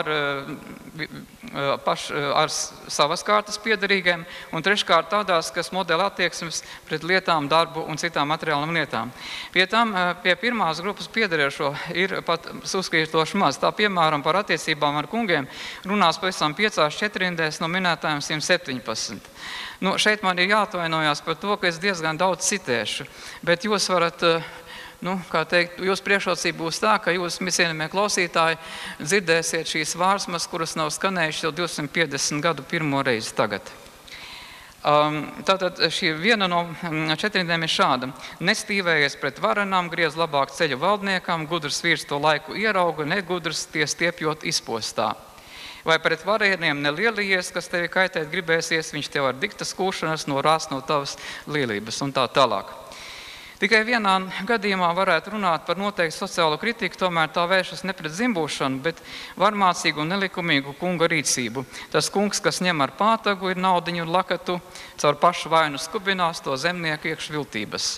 ar savas kārtas piederīgiem, un treškārt tādās, kas modeli attieksmes pret lietām, darbu un citām materiālām lietām. Pie pirmās grupas piederēšo ir pat uzskaitoši maz. Tā, piemēram, par attiecībām ar kungiem runās pavisam 5-4 no minētājiem 117. Šeit man ir jāatvainojās par to, ka es diezgan daudz citēšu, bet jūs varat... kā teikt, jūs priekšrocība būs tā, ka jūs, cienījamie klausītāji, dzirdēsiet šīs vārsmas, kuras nav skanējušas jau 250 gadu pirmo reizi tagad. Tātad šī viena no 4 ir šāda. Nestīvējies pret varenām, griez labāk ceļu valdniekam, gudrs vīrs to laiku ierauga, negudrs tie stiepjot izpostā. Vai pret varieniem nelielījies, kas tevi kaitēt gribēsies, viņš tev ar diktas kūšanas norās no tavas lielības un tā tālāk. Tikai vienā gadījumā varētu runāt par noteiktu sociālo kritiku, tomēr tā vēršas ne pret zimbūšanu, bet varmācīgu un nelikumīgu kunga rīcību. Tas kungs, kas ņem ar pātagu, ir naudiņu un lakatu, caur pašu vainu skubinās to zemnieku iekšviltības.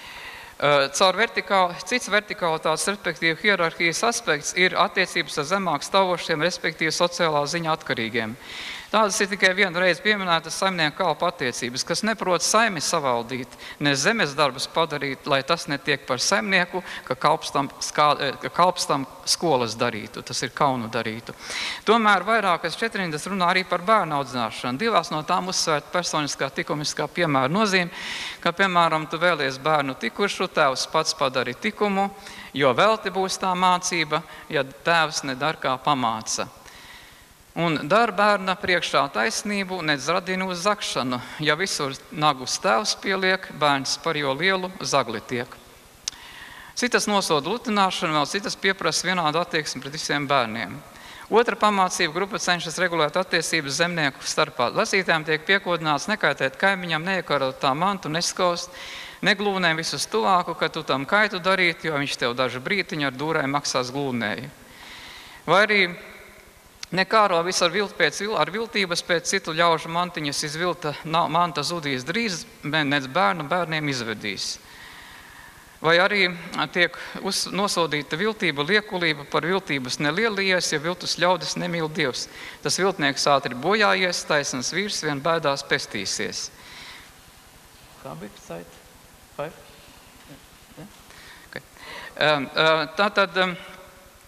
Cits vertikalitātes, respektīvi hierarhijas aspekts, ir attiecības ar zemāk stāvošiem, respektīvi sociālā ziņa atkarīgiem. Tādas ir tikai vienu reizi pieminētas saimnieku kalpa attiecības, kas neprot saimi savaldīt, ne zemes darbus padarīt, lai tas netiek par saimnieku, ka kalpstam skolas darītu, tas ir kaunu darītu. Tomēr vairākas 40 runā arī par bērnu audzināšanu. 2 no tām uzsvērt personiskā likumiskā piemēra nozīme, ka, piemēram, tu vēlies bērnu tikušu, tēvs pats padari tikumu, jo velti būs tā mācība, ja tēvs nedara kā pamāca. Un dar bērna priekšā taisnību, nedz radina uz zakšanu. Ja visur nagus tēvs pieliek, bērns par jo lielu zagli tiek. Citas nosoda lutināšanu, vēl citas pieprasa vienādu attieksmi pret visiem bērniem. Otra pamācība grupa cenšas regulēt attiecības zemnieku starpā. Lasītājiem tiek piekodināts nekaitēt kaimiņam, neiekarot tā mantu, neskaust, neglūnē visus tuvāku, ka tu tam kaitu darīt, jo viņš tev dažu brītiņu ar dūrē maksās glūnēju. Vai arī nekāro visu ar viltības pēc citu ļaužu mantiņas izvilta manta zudīs drīz, nec bērniem izvedīs. Vai arī tiek nosodīta viltība, liekulība par viltības nelielījies, ja viltus ļaudis nemīl Dievs. Tas viltnieks ātri bojājies, taisnas vīrs vien bēdās pestīsies. Kā bija pēc? Okay. Tātad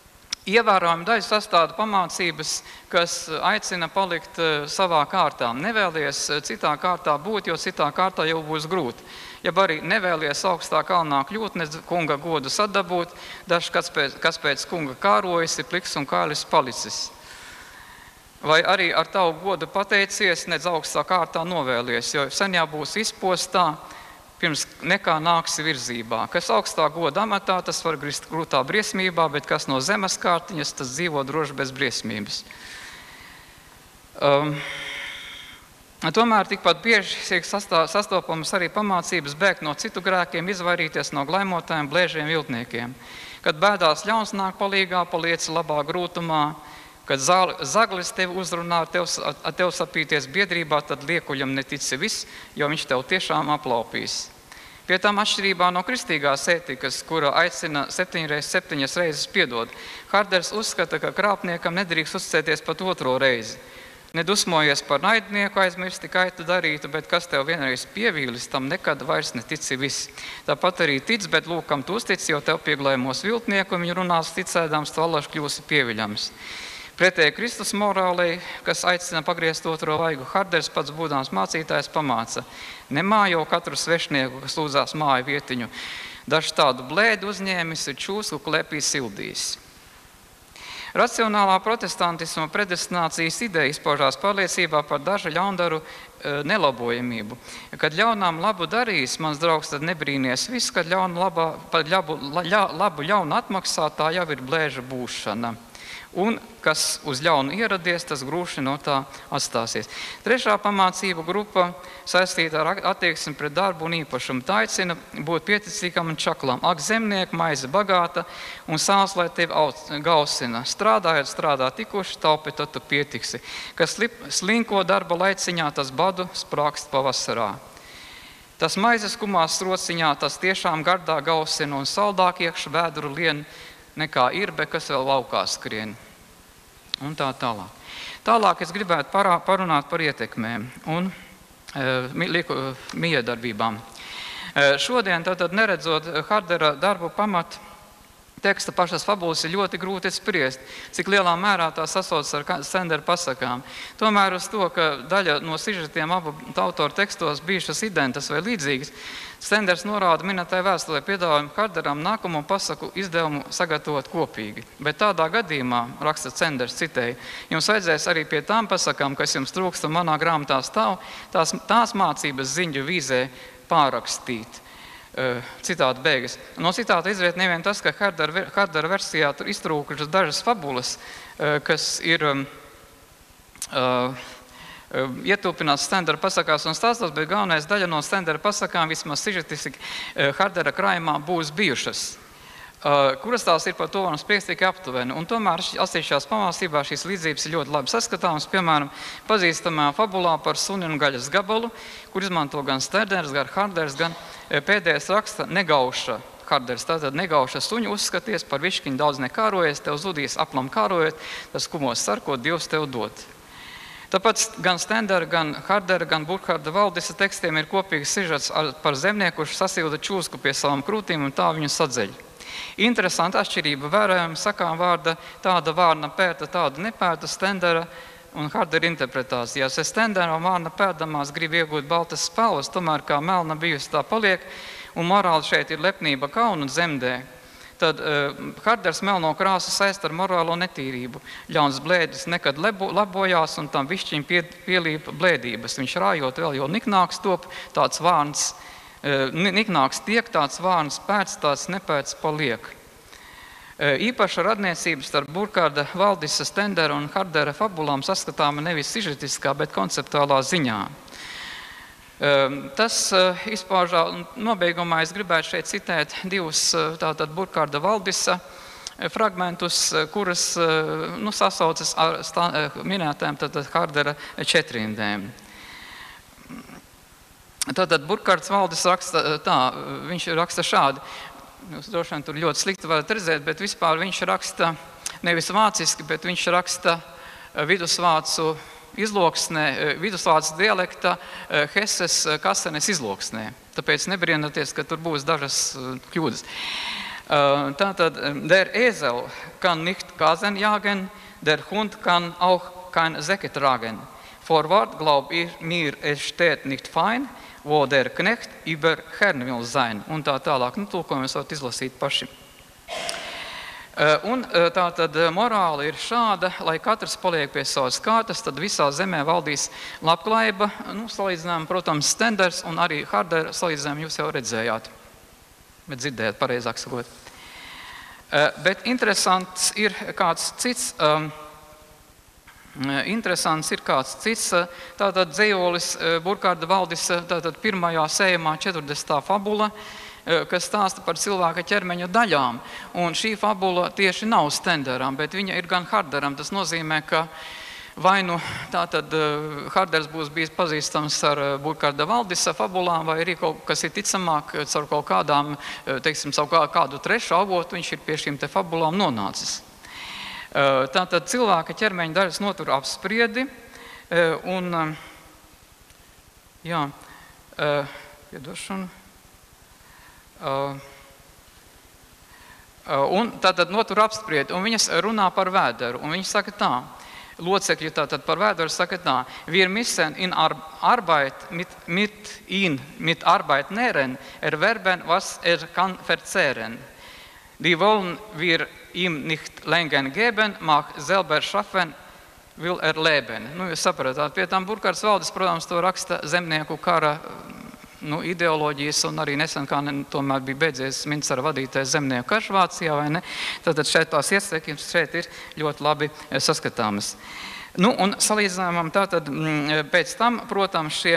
Ievērojama daļa sastāda pamācības, kas aicina palikt savā kārtā. Nevēlies citā kārtā būt, jo citā kārtā jau būs grūti. Ja arī nevēlies augstā kalnā kļūt, ne kunga godu sadabūt, dažs, kas pēc kunga kārojas, ir pliks un kālis palicis. Vai arī ar tavu godu pateicies, nedz augstā kārtā novēlies, jo sen jau būs izpostā, pirms nekā nāksi virzībā. Kas augstā goda amatā, tas var grist grūtā briesmībā, bet kas no zemes kārtiņas, tas dzīvo droši bez briesmības. Tomēr tikpat bieži tiek sastopamas arī pamācības bēgt no citu grēkiem, izvairīties no glaimotājiem, blēžiem, viltniekiem. Kad bēdās ļauns nāk palīgā, paliec labā grūtumā, kad zaglis tevi uzrunā ar tev sapīties biedrībā, tad liekuļam netici viss, jo viņš tev tiešām aplaupīs. Pie tām atšķirībā no kristīgās ētikas, kura aicina 7 reizes piedot, Harders uzskata, ka krāpniekam nedrīkst uzticēties pat otro reizi. Nedusmojies par naidnieku, aizmirsti kaitu darītu, bet kas tev vienreiz pievīlis, tam nekad vairs netici viss. Tāpat arī tic, bet lūk, kam tu uztici, jo tev pieglēmos viltnieku, un viņi runās ticēdams, tu allaž kļūsi pieviļams. Pretēji Kristus morālei, kas aicina pagriezt otro vaigu, Harders pats būdams mācītājs pamāca: nemājo katru svešnieku, kas lūdzās māju vietiņu. Dažs tādu blēdu uzņēmis ir čūsku klēpī sildījis. Racionālā protestantisma predestinācijas ideja izpaužās pārliecībā par dažu ļaundaru nelabojamību. Kad ļaunām labu darīs, mans draugs, tad nebrīnies viss, kad labu ļaunu atmaksā, tā jau ir blēža būšana. Un kas uz ļaunu ieradies, tas grūši no tā atstāsies. Trešā pamācība grupa saistīta ar attieksmi pret darbu un īpašumu. Tā aicina būt pieticīgam un čaklam. Ak, zemniek, maize bagāta un sāls, lai tevi gausina. Strādājot, strādā tikuši, taupi, tad tu pietiksi. Kas slinko darba laiciņā, tas badu sprākst pavasarā. Tas maizes kumās rociņā, tas tiešām gardā gausina un saldāk iekš vēdru lien nekā irbe, kas vēl laukā skrien. Un tā tālāk. Tālāk es gribētu parunāt par ietekmēm un miedarbībām. Šodien, tātad neredzot Hardera darbu pamatu, teksta pašas fabulas ir ļoti grūti spriest, cik lielā mērā tā sasaucas ar Stendera pasakām. Tomēr uz to, ka daļa no sižetiem abu autoru tekstos bijušas identas vai līdzīgas, Stenders norāda minētai vēstulē piedāvājumu Harderam nākamo pasaku izdevumu sagatavot kopīgi. Bet tādā gadījumā, raksta Stenders, citēja, jums vajadzēs arī pie tām pasakām, kas jums trūkst un manā grāmatā stāv, tās mācības ziņu vīzē pārrakstīt. Citāta beigas. No citāta izriet nevien tas, ka Hardera versijā tur iztrūkušas dažas fabulas, kas ir ietūpināts Stendera pasakās un stāstos, bet galvenais daļa no Stendera pasakām, vismaz sižetiski Hardera krājumā, būs bijušas. Kuras tās ir par to varam spriest tikai aptuveni. Un tomēr atsevišķās pamācībās šīs līdzības ir ļoti labi saskatāmas. Piemēram, pazīstamā fabulā par suni un gaļas gabalu, kur izmanto gan Stenders, gan Harders, gan pēdējais raksta negauša Harders. Tātad negauša suņu uzskaties par viškiņu daudz nekārojies, tev zudīs aplam kārojot, tas kumos sarkot, Dievs tev dot. Tāpēc gan Stendera, gan Hardera, gan Burkharda Valdisa tekstiem ir kopīgs sižets par zemnieku, kurš sasilda čūsku pie savām krūtīm un tā viņu sadzeļ. Interesanta atšķirība vērojama sakām vārda, tāda vārna pērta, tāda nepērta Stendera un Hardera interpretācijās. Ja Stendera vārna pērdamās grib iegūt baltas spēles, tomēr kā melna bijusi tā paliek, un morāli šeit ir lepnība kaunu zemdē, tad Harders melno krāsu saist ar morālo netīrību. Ļauns blēdis nekad labojās, un tam višķiņ pielīpa blēdības. Viņš rājot vēl, jo niknāks top, tāds vārns, niknāks tiek, tāds vārns pēc, tāds nepēc paliek. Īpaša radniecības starp Burkharda, Valdisa, Stendera un Hardera fabulām saskatāma nevis sižetiskā, bet konceptuālā ziņā. Tas izpaužā, nobeigumā es gribētu šeit citēt divus tātad Burkharda Valdisa fragmentus, kuras sasaucas ar minētēm tātad Hardera četrindēm. Tātad Burkhards Valdis raksta tā, viņš raksta šādi. Jūs droši vien tur ļoti slikti varat redzēt, bet vispār viņš raksta nevis vāciski, bet viņš raksta vidusvācu izloksnē, vidusvācu dialekta Heses Kasenes izloksnē. Tāpēc nebrienaties, ka tur būs dažas kļūdas. Tātad, der Esel kann nicht Gasen jagen, der Hund kann auch kein Säcke tragen. Vorwärts glaub ich mir, es steht nicht fein, wo der Knecht über Herrn will sein. Un tā tālāk, nu, tulkojumu jūs varat izlasīt paši. Un tātad morāla ir šāda, lai katrs paliek pie savas kārtas, tad visā zemē valdīs labklājība, nu, salīdzinājumi, protams, Stenders un arī Hardera salīdzinājumi jūs jau redzējāt, bet dzirdējāt, pareizāk sakot. Bet interesants ir kāds cits, tātad dzejolis Burkārda Valdis, tātad pirmajā sējumā 40. fabula, kas stāsta par cilvēka ķermeņa daļām. Un šī fabula tieši nav Stenderam, bet viņa ir gan Harderam. Tas nozīmē, ka vai nu tātad Harders būs bijis pazīstams ar Burkārda Valdisa fabulām, vai arī kaut kas ir ticamāk, caur kaut kādām, teiksim, savu kādu trešu avotu, viņš ir pie šīm te fabulām nonācis. Tātad cilvēka ķermeņa daļas notur apspriedi, un, jā, piedošanu. Un tātad notur apspriedi, un viņas runā par vēderu, un viņas saka tā, locekļi tātad par vēderu saka tā, wir müssen in Arbeit mit Arbeitnehmern erwerben, was kann verzehren. Die wollen wir ihm nicht länger geben, mag selber schaffen, will leben. Nu, jūs sapratat, pie tām Burkārdas Valdis, protams, to raksta zemnieku kara ideoloģijas, un arī nesen kā tomēr bija beidzies Mincara vadītais zemnieku karš Vācijā, vai ne? Tātad šeit tās iesaikums šeit ir ļoti labi saskatāmas. Nu, un salīdzinājumam tātad pēc tam, protams, šie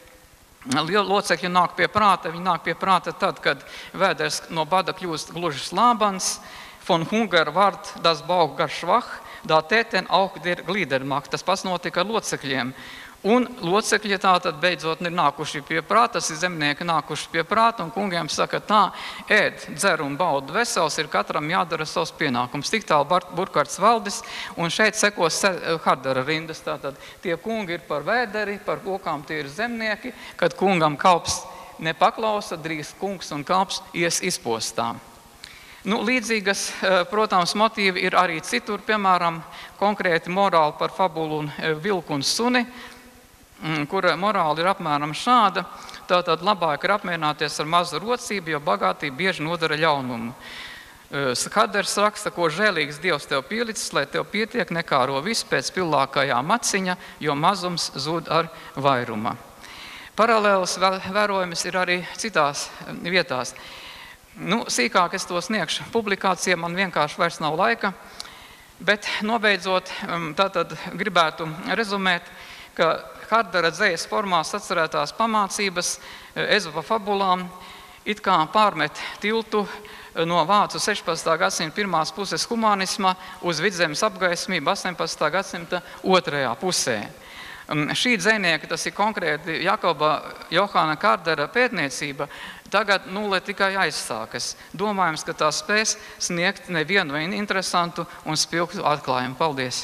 locekļi nāk pie prāta. Viņi nāk pie prāta tad, kad vēders no bada kļūst gluži slābans, von Hunger ward das Bauch gar schwach, da täten auch der Glieder mag. Tas pats notika ar locekļiem. Un locekļi tātad beidzot ir nākuši pie prāta, tas ir zemnieki nākuši pie prāta, un kungiem saka tā, ēd, dzer un baud vesels, ir katram jādara savs pienākums. Tik tālu Burkārds Valdis, un šeit sekos Hardera rindas. Tātad tie kungi ir par vēderi, par kokām tie ir zemnieki, kad kungam kalps nepaklausa, drīz kungs un kalps ies izpostā. Nu, līdzīgas, protams, motīvi ir arī citur, piemēram, konkrēti morāli par fabulu un vilku un suni, kura morāli ir apmēram šāda. Tātad labāk ir apmierināties ar mazu rocību, jo bagātība bieži nodara ļaunumu. Harders raksta, ko žēlīgs Dievs tev pielicis, lai tev pietiek, nekāro visu pēc pillākajā maciņa, jo mazums zūd ar vairuma. Paralēlas vērojumas ir arī citās vietās. Nu, sīkāk es to sniegšu publikācijā, man vienkārši vairs nav laika, bet nobeidzot tātad gribētu rezumēt, ka Hardera dzejas formās atcerētās pamācības Ezopa fabulām it kā pārmet tiltu no vācu 16. gadsimta pirmās puses humanisma uz vidzemes apgaismību 18. gadsimta otrajā pusē. Šī dzejnieka, tas ir konkrēti Jakoba Johana Hardera pētniecība, tagad nulle tikai aizsākas. Domājams, ka tā spēs sniegt nevienu interesantu un spilgtu atklājumu. Paldies!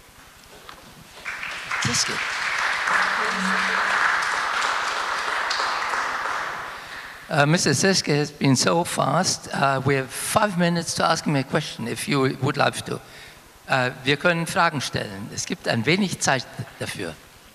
Mr. Seske has been so fast. We have 5 minutes to ask him a question, if you would like to. Wir können Fragen stellen. Es gibt ein wenig Zeit dafür.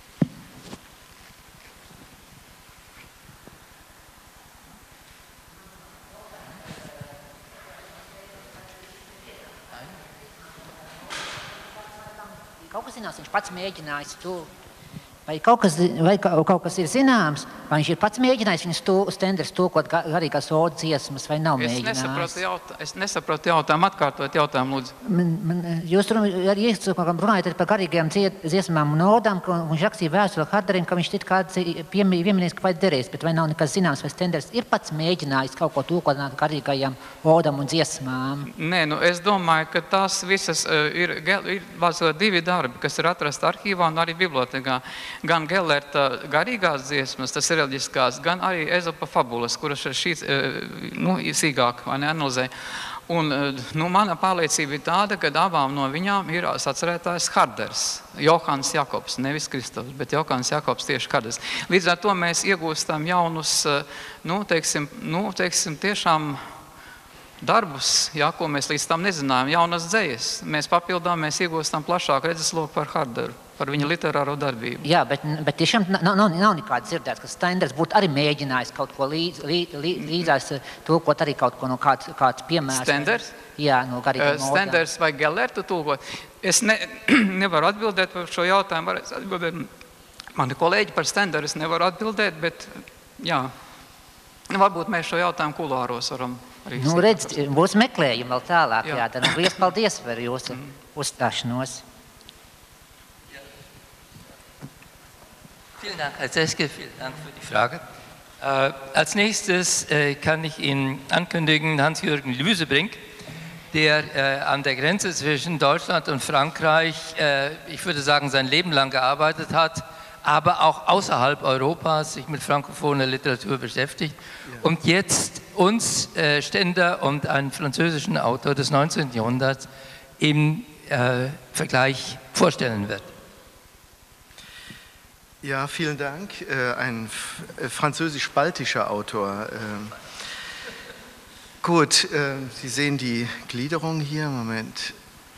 Kaut kas zināms, viņš pats mēģinājis to, vai kaut kas ir zināms, vai viņš ir pats mēģinājis viņas Stenders tūkot garīgās odu dziesmas, vai nav mēģinājis? Es nesapratu jautājumu, atkārtot jautājumu, lūdzu. Jūs runājat par garīgajām dziesmām un odām, ka viņš rakstīja vēstuli Harderim, ka viņš tik kāds pieminējis, ka vajag derēs, bet vai nav nekas zināms, vai Stenders ir pats mēģinājis kaut ko tūkot garīgajām odām un dziesmām? Nē, nu es domāju, ka tās visas ir divi darbi, kas ir atrasti arhīvā un arī bibliotekā. Gan Gellerta garīgās dziesmas, tas ir reliģiskās, gan arī Ezopa fabulas, kuras šīs sīkāk analizē. Un mana pārliecība ir tāda, ka abām no viņām ir sacerētājs Harders, Johans Jakobs, nevis Kristovs, bet Johans Jakobs tieši Harders. Līdz ar to mēs iegūstam jaunus, tiešām darbus, jā, ko mēs līdz tam nezinājām, jaunas dzejas. Mēs papildām, mēs iegūstam plašāku redzesloku par Harderu, par viņa literāro darbību. Jā, bet tiešām nav nekāds dzirdēts, ka Stenders būtu arī mēģinājis kaut ko līdzās tulkot arī kaut ko no kāds piemērs. Stenders? Jā, no garīgām modām. Stenders vai Gellertu tulkot. Es nevaru atbildēt par šo jautājumu, varēs atbildēt. Mani kolēģi par Stenderu es nevaru atbildēt, bet jā, varbūt mēs šo jautājumu kulāros varam arī. Nu, redz, būs meklējumi vēl tālāk jādara. Liels paldies par jūsu uzstāšanos. Vielen Dank, Herr Zeske, vielen Dank für die Frage. Als nächstes kann ich Ihnen ankündigen, Hans-Jürgen Lüsebrink, der an der Grenze zwischen Deutschland und Frankreich, ich würde sagen, sein Leben lang gearbeitet hat, aber auch außerhalb Europas sich mit frankophoner Literatur beschäftigt und jetzt uns Stender und einen französischen Autor des 19. Jahrhunderts im Vergleich vorstellen wird. Ja, vielen Dank. Ein französisch-baltischer Autor. Gut, Sie sehen die Gliederung hier. Moment.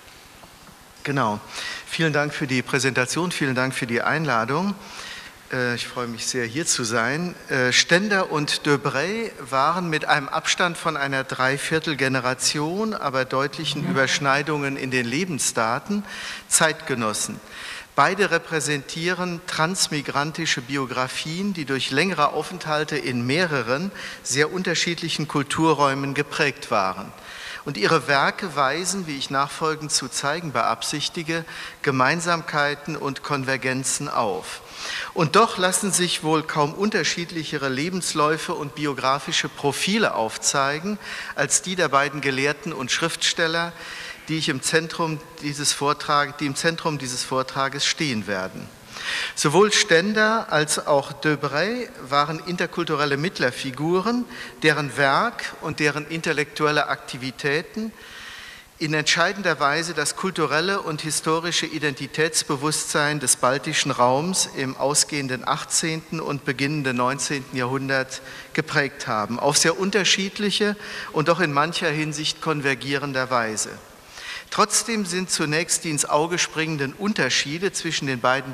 Genau. Vielen Dank für die Präsentation, vielen Dank für die Einladung. Ich freue mich sehr, hier zu sein. Stender und Debré waren mit einem Abstand von einer Dreiviertelgeneration, aber deutlichen Überschneidungen in den Lebensdaten Zeitgenossen. Beide repräsentieren transmigrantische Biografien, die durch längere Aufenthalte in mehreren, sehr unterschiedlichen Kulturräumen geprägt waren. Und ihre Werke weisen, wie ich nachfolgend zu zeigen beabsichtige, Gemeinsamkeiten und Konvergenzen auf. Und doch lassen sich wohl kaum unterschiedlichere Lebensläufe und biografische Profile aufzeigen, als die der beiden Gelehrten und Schriftsteller, die im Zentrum dieses Vortrages stehen werden. Sowohl Stender als auch Debré waren interkulturelle Mittlerfiguren, deren Werk und deren intellektuelle Aktivitäten in entscheidender Weise das kulturelle und historische Identitätsbewusstsein des baltischen Raums im ausgehenden 18. und beginnenden 19. Jahrhundert geprägt haben, auf sehr unterschiedliche und doch in mancher Hinsicht konvergierender Weise. Trotzdem sind zunächst die ins Auge springenden Unterschiede zwischen den beiden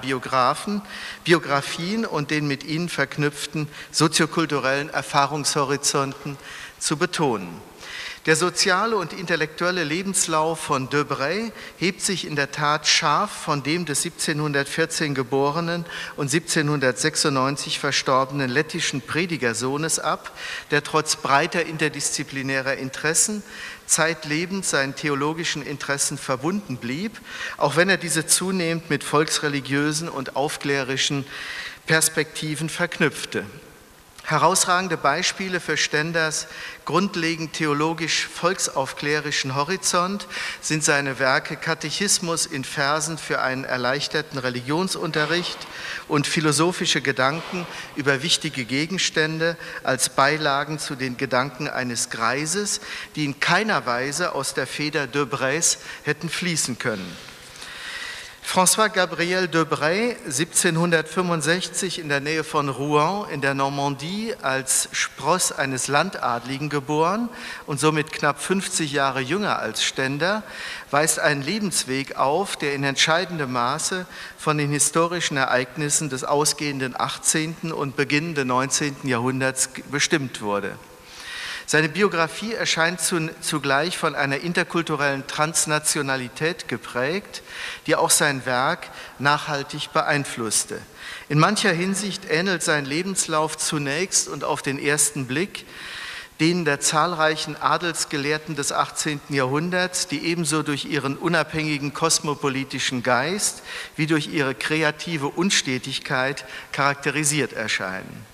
Biografien und den mit ihnen verknüpften soziokulturellen Erfahrungshorizonten zu betonen. Der soziale und intellektuelle Lebenslauf von Debré hebt sich in der Tat scharf von dem des 1714 geborenen und 1796 verstorbenen lettischen Predigersohnes ab, der trotz breiter interdisziplinärer Interessen zeitlebens seinen theologischen Interessen verbunden blieb, auch wenn er diese zunehmend mit volksreligiösen und aufklärerischen Perspektiven verknüpfte. Herausragende Beispiele für Stenders grundlegend theologisch-volksaufklärischen Horizont sind seine Werke Katechismus in Versen für einen erleichterten Religionsunterricht und philosophische Gedanken über wichtige Gegenstände als Beilagen zu den Gedanken eines Greises, die in keiner Weise aus der Feder Debrés hätten fließen können. François-Gabriel Debré, 1765 in der Nähe von Rouen in der Normandie als Spross eines Landadligen geboren und somit knapp 50 Jahre jünger als Stender, weist einen Lebensweg auf, der in entscheidendem Maße von den historischen Ereignissen des ausgehenden 18. und beginnenden 19. Jahrhunderts bestimmt wurde. Seine Biografie erscheint zugleich von einer interkulturellen Transnationalität geprägt, die auch sein Werk nachhaltig beeinflusste. In mancher Hinsicht ähnelt sein Lebenslauf zunächst und auf den ersten Blick denen der zahlreichen Adelsgelehrten des 18. Jahrhunderts, die ebenso durch ihren unabhängigen kosmopolitischen Geist wie durch ihre kreative Unstetigkeit charakterisiert erscheinen.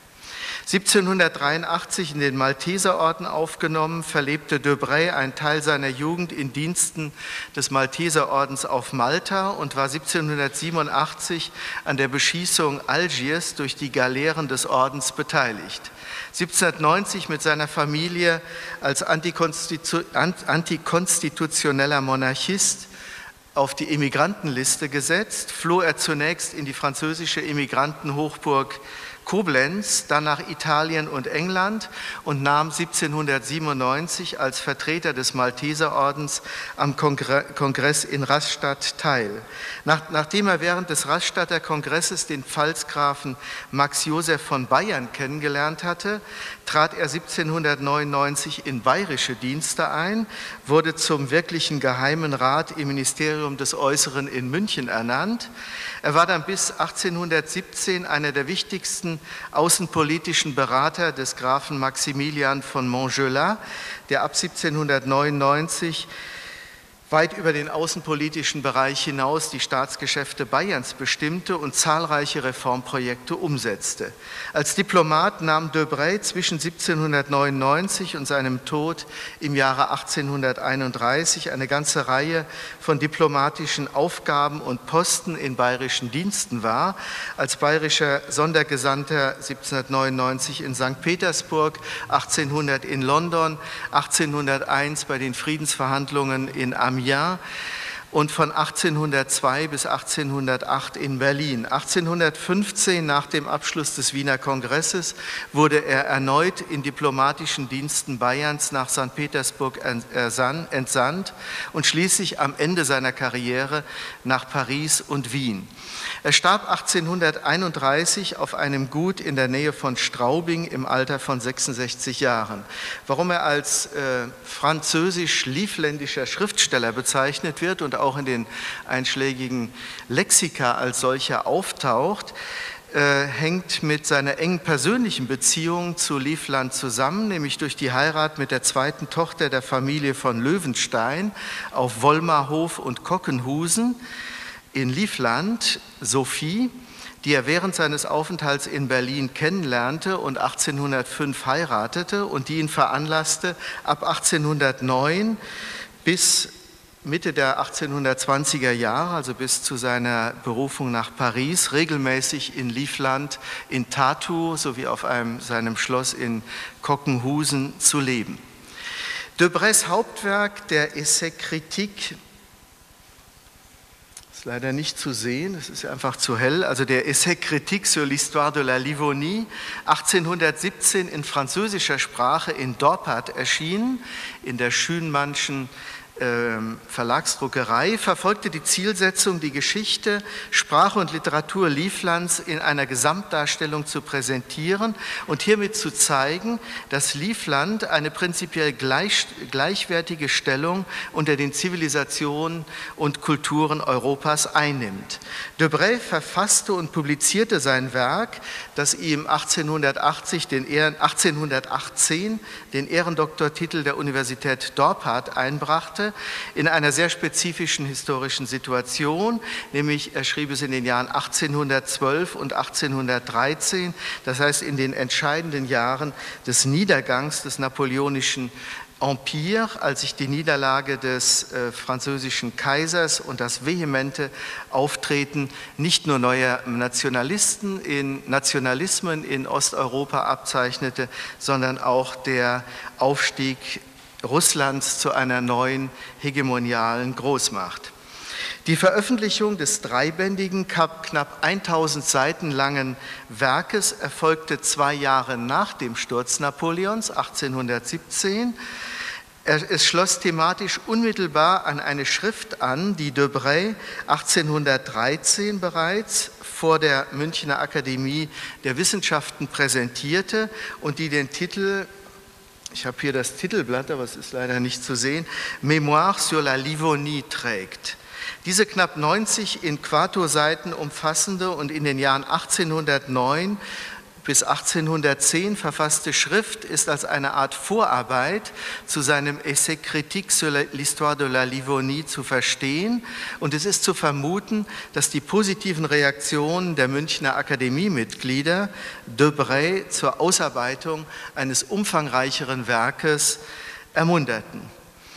1783 in den Malteserorden aufgenommen, verlebte Debré einen Teil seiner Jugend in Diensten des Malteserordens auf Malta und war 1787 an der Beschießung Algiers durch die Galeeren des Ordens beteiligt. 1790 mit seiner Familie als antikonstitutioneller Monarchist auf die Emigrantenliste gesetzt, floh er zunächst in die französische Emigrantenhochburg Koblenz, dann nach Italien und England und nahm 1797 als Vertreter des Malteserordens am Kongress in Rastatt teil. Nachdem er während des Rastatter Kongresses den Pfalzgrafen Max Joseph von Bayern kennengelernt hatte, trat er 1799 in bayerische Dienste ein, wurde zum wirklichen Geheimen Rat im Ministerium des Äußeren in München ernannt. Er war dann bis 1817 einer der wichtigsten außenpolitischen Berater des Grafen Maximilian von Montgelas, der ab 1799 weit über den außenpolitischen Bereich hinaus die Staatsgeschäfte Bayerns bestimmte und zahlreiche Reformprojekte umsetzte. Als Diplomat nahm Debray zwischen 1799 und seinem Tod im Jahre 1831 eine ganze Reihe von diplomatischen Aufgaben und Posten in bayerischen Diensten wahr, als bayerischer Sondergesandter 1799 in St. Petersburg, 1800 in London, 1801 bei den Friedensverhandlungen in Amiens und von 1802 bis 1808 in Berlin. 1815, nach dem Abschluss des Wiener Kongresses, wurde er erneut in diplomatischen Diensten Bayerns nach St. Petersburg entsandt und schließlich am Ende seiner Karriere nach Paris und Wien. Er starb 1831 auf einem Gut in der Nähe von Straubing im Alter von 66 Jahren. Warum er als französisch-livländischer Schriftsteller bezeichnet wird und auch in den einschlägigen Lexika als solcher auftaucht, hängt mit seiner engen persönlichen Beziehung zu Livland zusammen, nämlich durch die Heirat mit der zweiten Tochter der Familie von Löwenstein auf Wolmerhof und Kockenhusen in Livland, Sophie, die er während seines Aufenthalts in Berlin kennenlernte und 1805 heiratete und die ihn veranlasste, ab 1809 bis Mitte der 1820er Jahre, also bis zu seiner Berufung nach Paris, regelmäßig in Livland, in Tartu sowie auf seinem Schloss in Kockenhusen zu leben. Debrays Hauptwerk, der Essai Critique, ist leider nicht zu sehen, es ist einfach zu hell, also der Essai Critique sur l'histoire de la Livonie, 1817 in französischer Sprache in Dorpat erschienen, in der Schünmannschen Verlagsdruckerei, verfolgte die Zielsetzung, die Geschichte, Sprache und Literatur Livlands in einer Gesamtdarstellung zu präsentieren und hiermit zu zeigen, dass Livland eine prinzipiell gleichwertige Stellung unter den Zivilisationen und Kulturen Europas einnimmt. Debray verfasste und publizierte sein Werk, das ihm 1818 den Ehrendoktortitel der Universität Dorpat einbrachte, in einer sehr spezifischen historischen Situation, nämlich er schrieb es in den Jahren 1812 und 1813, das heißt in den entscheidenden Jahren des Niedergangs des napoleonischen Empire, als sich die Niederlage des französischen Kaisers und das vehemente Auftreten nicht nur neuer Nationalismen in Osteuropa abzeichnete, sondern auch der Aufstieg Russlands zu einer neuen hegemonialen Großmacht. Die Veröffentlichung des dreibändigen, knapp 1000 Seiten langen Werkes erfolgte 2 Jahre nach dem Sturz Napoleons, 1817. Es schloss thematisch unmittelbar an eine Schrift an, die Debray 1813 bereits vor der Münchner Akademie der Wissenschaften präsentierte und die den Titel, ich habe hier das Titelblatt, aber es ist leider nicht zu sehen, Mémoire sur la Livonie trägt. Diese knapp 90 in Quarto-Seiten umfassende und in den Jahren 1809 bis 1810 verfasste Schrift ist als eine Art Vorarbeit zu seinem Essai Critique sur l'histoire de la Livonie zu verstehen und es ist zu vermuten, dass die positiven Reaktionen der Münchner Akademiemitglieder Debray zur Ausarbeitung eines umfangreicheren Werkes ermunterten.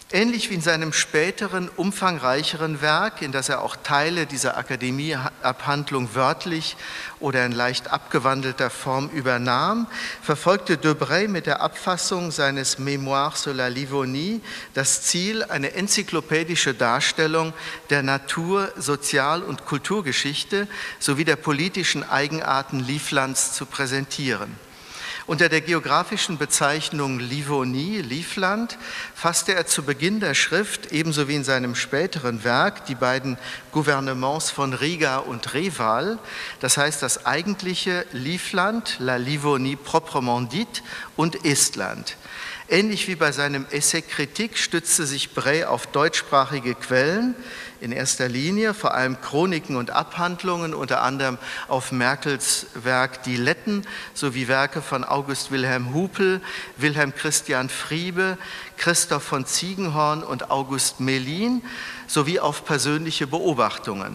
Ähnlich wie in seinem späteren, umfangreicheren Werk, in das er auch Teile dieser Akademieabhandlung wörtlich oder in leicht abgewandelter Form übernahm, verfolgte Debré mit der Abfassung seines Mémoires sur la Livonie das Ziel, eine enzyklopädische Darstellung der Natur-, Sozial- und Kulturgeschichte sowie der politischen Eigenarten Livlands zu präsentieren. Unter der geografischen Bezeichnung Livonie, Livland, fasste er zu Beginn der Schrift, ebenso wie in seinem späteren Werk, die beiden Gouvernements von Riga und Reval, das heißt das eigentliche Livland, la Livonie proprement dite, und Estland. Ähnlich wie bei seinem Essai Kritik stützte sich Brey auf deutschsprachige Quellen, in erster Linie vor allem Chroniken und Abhandlungen, unter anderem auf Merkels Werk Die Letten, sowie Werke von August Wilhelm Hupel, Wilhelm Christian Friebe, Christoph von Ziegenhorn und August Mellin, sowie auf persönliche Beobachtungen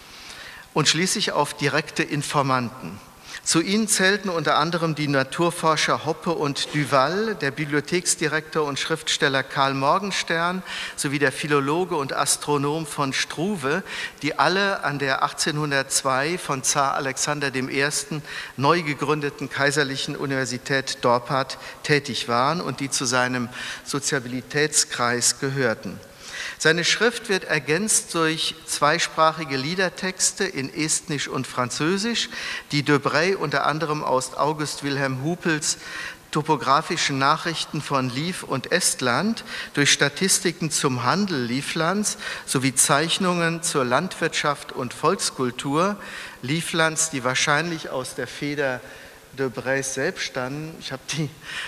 und schließlich auf direkte Informanten. Zu ihnen zählten unter anderem die Naturforscher Hoppe und Duval, der Bibliotheksdirektor und Schriftsteller Karl Morgenstern sowie der Philologe und Astronom von Struve, die alle an der 1802 von Zar Alexander I. neu gegründeten Kaiserlichen Universität Dorpat tätig waren und die zu seinem Soziabilitätskreis gehörten. Seine Schrift wird ergänzt durch zweisprachige Liedertexte in Estnisch und Französisch, die Debré unter anderem aus August Wilhelm Hupels topografischen Nachrichten von Liv und Estland, durch Statistiken zum Handel Livlands sowie Zeichnungen zur Landwirtschaft und Volkskultur Livlands, die wahrscheinlich aus der Feder Debrés selbst standen. Ich habe die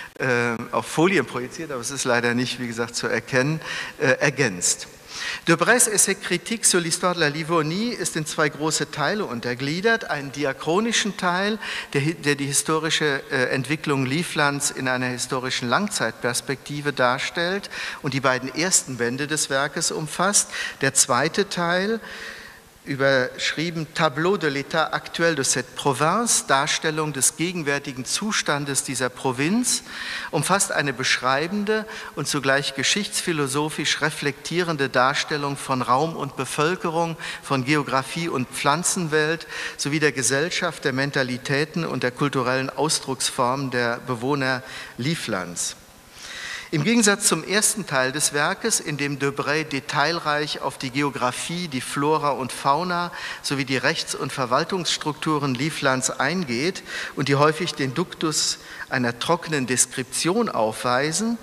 auf Folien projiziert, aber es ist leider nicht, wie gesagt, zu erkennen, ergänzt. Debrés Essai Critique sur l'histoire de la Livonie ist in zwei große Teile untergliedert. Einen diachronischen Teil, der die historische Entwicklung Livlands in einer historischen Langzeitperspektive darstellt und die beiden ersten Bände des Werkes umfasst. Der zweite Teil, überschrieben Tableau de l'état actuel de cette province, Darstellung des gegenwärtigen Zustandes dieser Provinz, umfasst eine beschreibende und zugleich geschichtsphilosophisch reflektierende Darstellung von Raum und Bevölkerung, von Geografie und Pflanzenwelt sowie der Gesellschaft, der Mentalitäten und der kulturellen Ausdrucksformen der Bewohner Livlands. Im Gegensatz zum ersten Teil des Werkes, in dem Debré detailreich auf die Geografie, die Flora und Fauna sowie die Rechts- und Verwaltungsstrukturen Livlands eingeht und die häufig den Duktus einer trockenen Deskription aufweisen,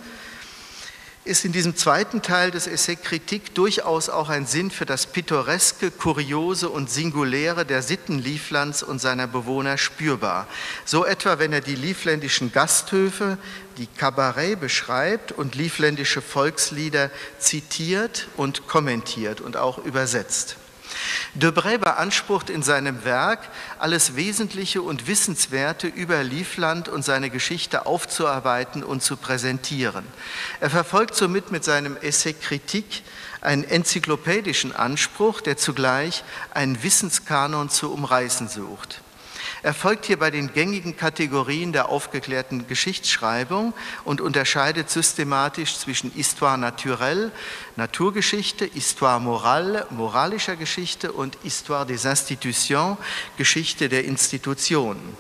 ist in diesem zweiten Teil des Essai Kritik durchaus auch ein Sinn für das Pittoreske, Kuriose und Singuläre der Sitten Livlands und seiner Bewohner spürbar. So etwa, wenn er die livländischen Gasthöfe, die Kabarett beschreibt und livländische Volkslieder zitiert und kommentiert und auch übersetzt. Debré beansprucht in seinem Werk, alles Wesentliche und Wissenswerte über Livland und seine Geschichte aufzuarbeiten und zu präsentieren. Er verfolgt somit mit seinem Essai Kritik einen enzyklopädischen Anspruch, der zugleich einen Wissenskanon zu umreißen sucht. Er folgt hier bei den gängigen Kategorien der aufgeklärten Geschichtsschreibung und unterscheidet systematisch zwischen Histoire naturelle, Naturgeschichte, Histoire morale, moralischer Geschichte und Histoire des institutions, Geschichte der Institutionen.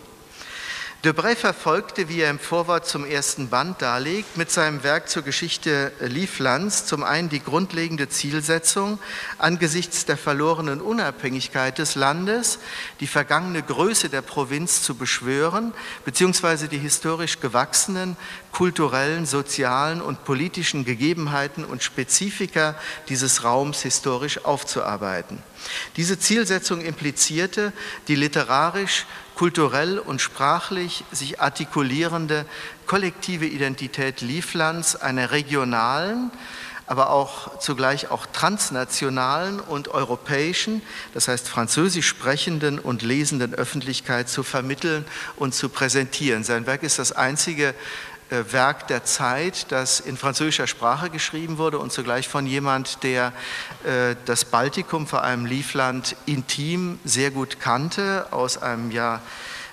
Debré verfolgte, wie er im Vorwort zum ersten Band darlegt, mit seinem Werk zur Geschichte Livlands zum einen die grundlegende Zielsetzung, angesichts der verlorenen Unabhängigkeit des Landes die vergangene Größe der Provinz zu beschwören, beziehungsweise die historisch gewachsenen kulturellen, sozialen und politischen Gegebenheiten und Spezifika dieses Raums historisch aufzuarbeiten. Diese Zielsetzung implizierte die literarisch, kulturell und sprachlich sich artikulierende kollektive Identität Livlands, einer regionalen, aber auch zugleich auch transnationalen und europäischen, das heißt französisch sprechenden und lesenden Öffentlichkeit zu vermitteln und zu präsentieren. Sein Werk ist das einzige Werk der Zeit, das in französischer Sprache geschrieben wurde und zugleich von jemand, der das Baltikum, vor allem Livland, intim sehr gut kannte, aus einem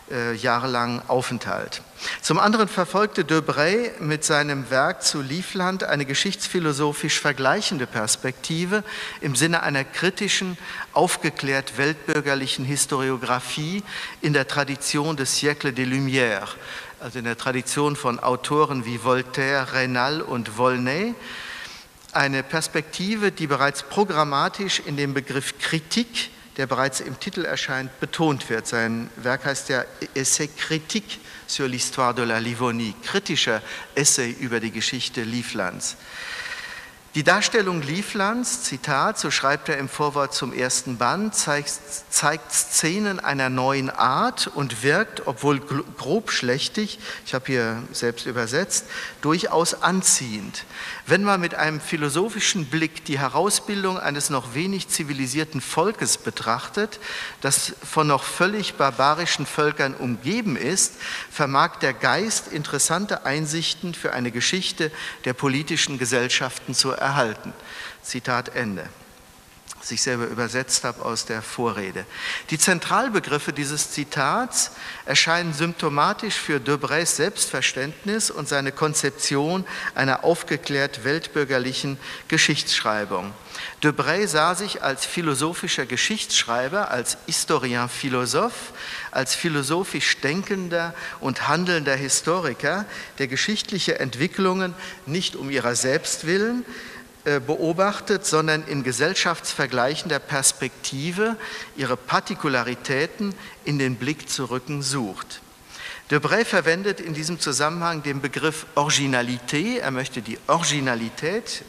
jahrelangen Aufenthalt. Zum anderen verfolgte Debré mit seinem Werk zu Livland eine geschichtsphilosophisch vergleichende Perspektive im Sinne einer kritischen, aufgeklärt weltbürgerlichen Historiographie in der Tradition des Siècle des Lumières, also in der Tradition von Autoren wie Voltaire, Raynal und Volney. Eine Perspektive, die bereits programmatisch in dem Begriff Kritik, der bereits im Titel erscheint, betont wird. Sein Werk heißt ja Essai critique sur l'histoire de la Livonie, kritischer Essay über die Geschichte Livlands. Die Darstellung Livlands, Zitat, so schreibt er im Vorwort zum ersten Band, zeigt Szenen einer neuen Art und wirkt, obwohl grobschlächtig, ich habe hier selbst übersetzt, durchaus anziehend. Wenn man mit einem philosophischen Blick die Herausbildung eines noch wenig zivilisierten Volkes betrachtet, das von noch völlig barbarischen Völkern umgeben ist, vermag der Geist interessante Einsichten für eine Geschichte der politischen Gesellschaften zu erhalten. Zitat Ende. Was ich selber übersetzt habe aus der Vorrede. Die Zentralbegriffe dieses Zitats erscheinen symptomatisch für Debrés Selbstverständnis und seine Konzeption einer aufgeklärt weltbürgerlichen Geschichtsschreibung. Debré sah sich als philosophischer Geschichtsschreiber, als Historien philosophe, als philosophisch denkender und handelnder Historiker, der geschichtliche Entwicklungen nicht um ihrer selbst willen beobachtet, sondern in gesellschaftsvergleichender Perspektive ihre Partikularitäten in den Blick zu rücken sucht. Debré verwendet in diesem Zusammenhang den Begriff Originalité. Er möchte die Originalität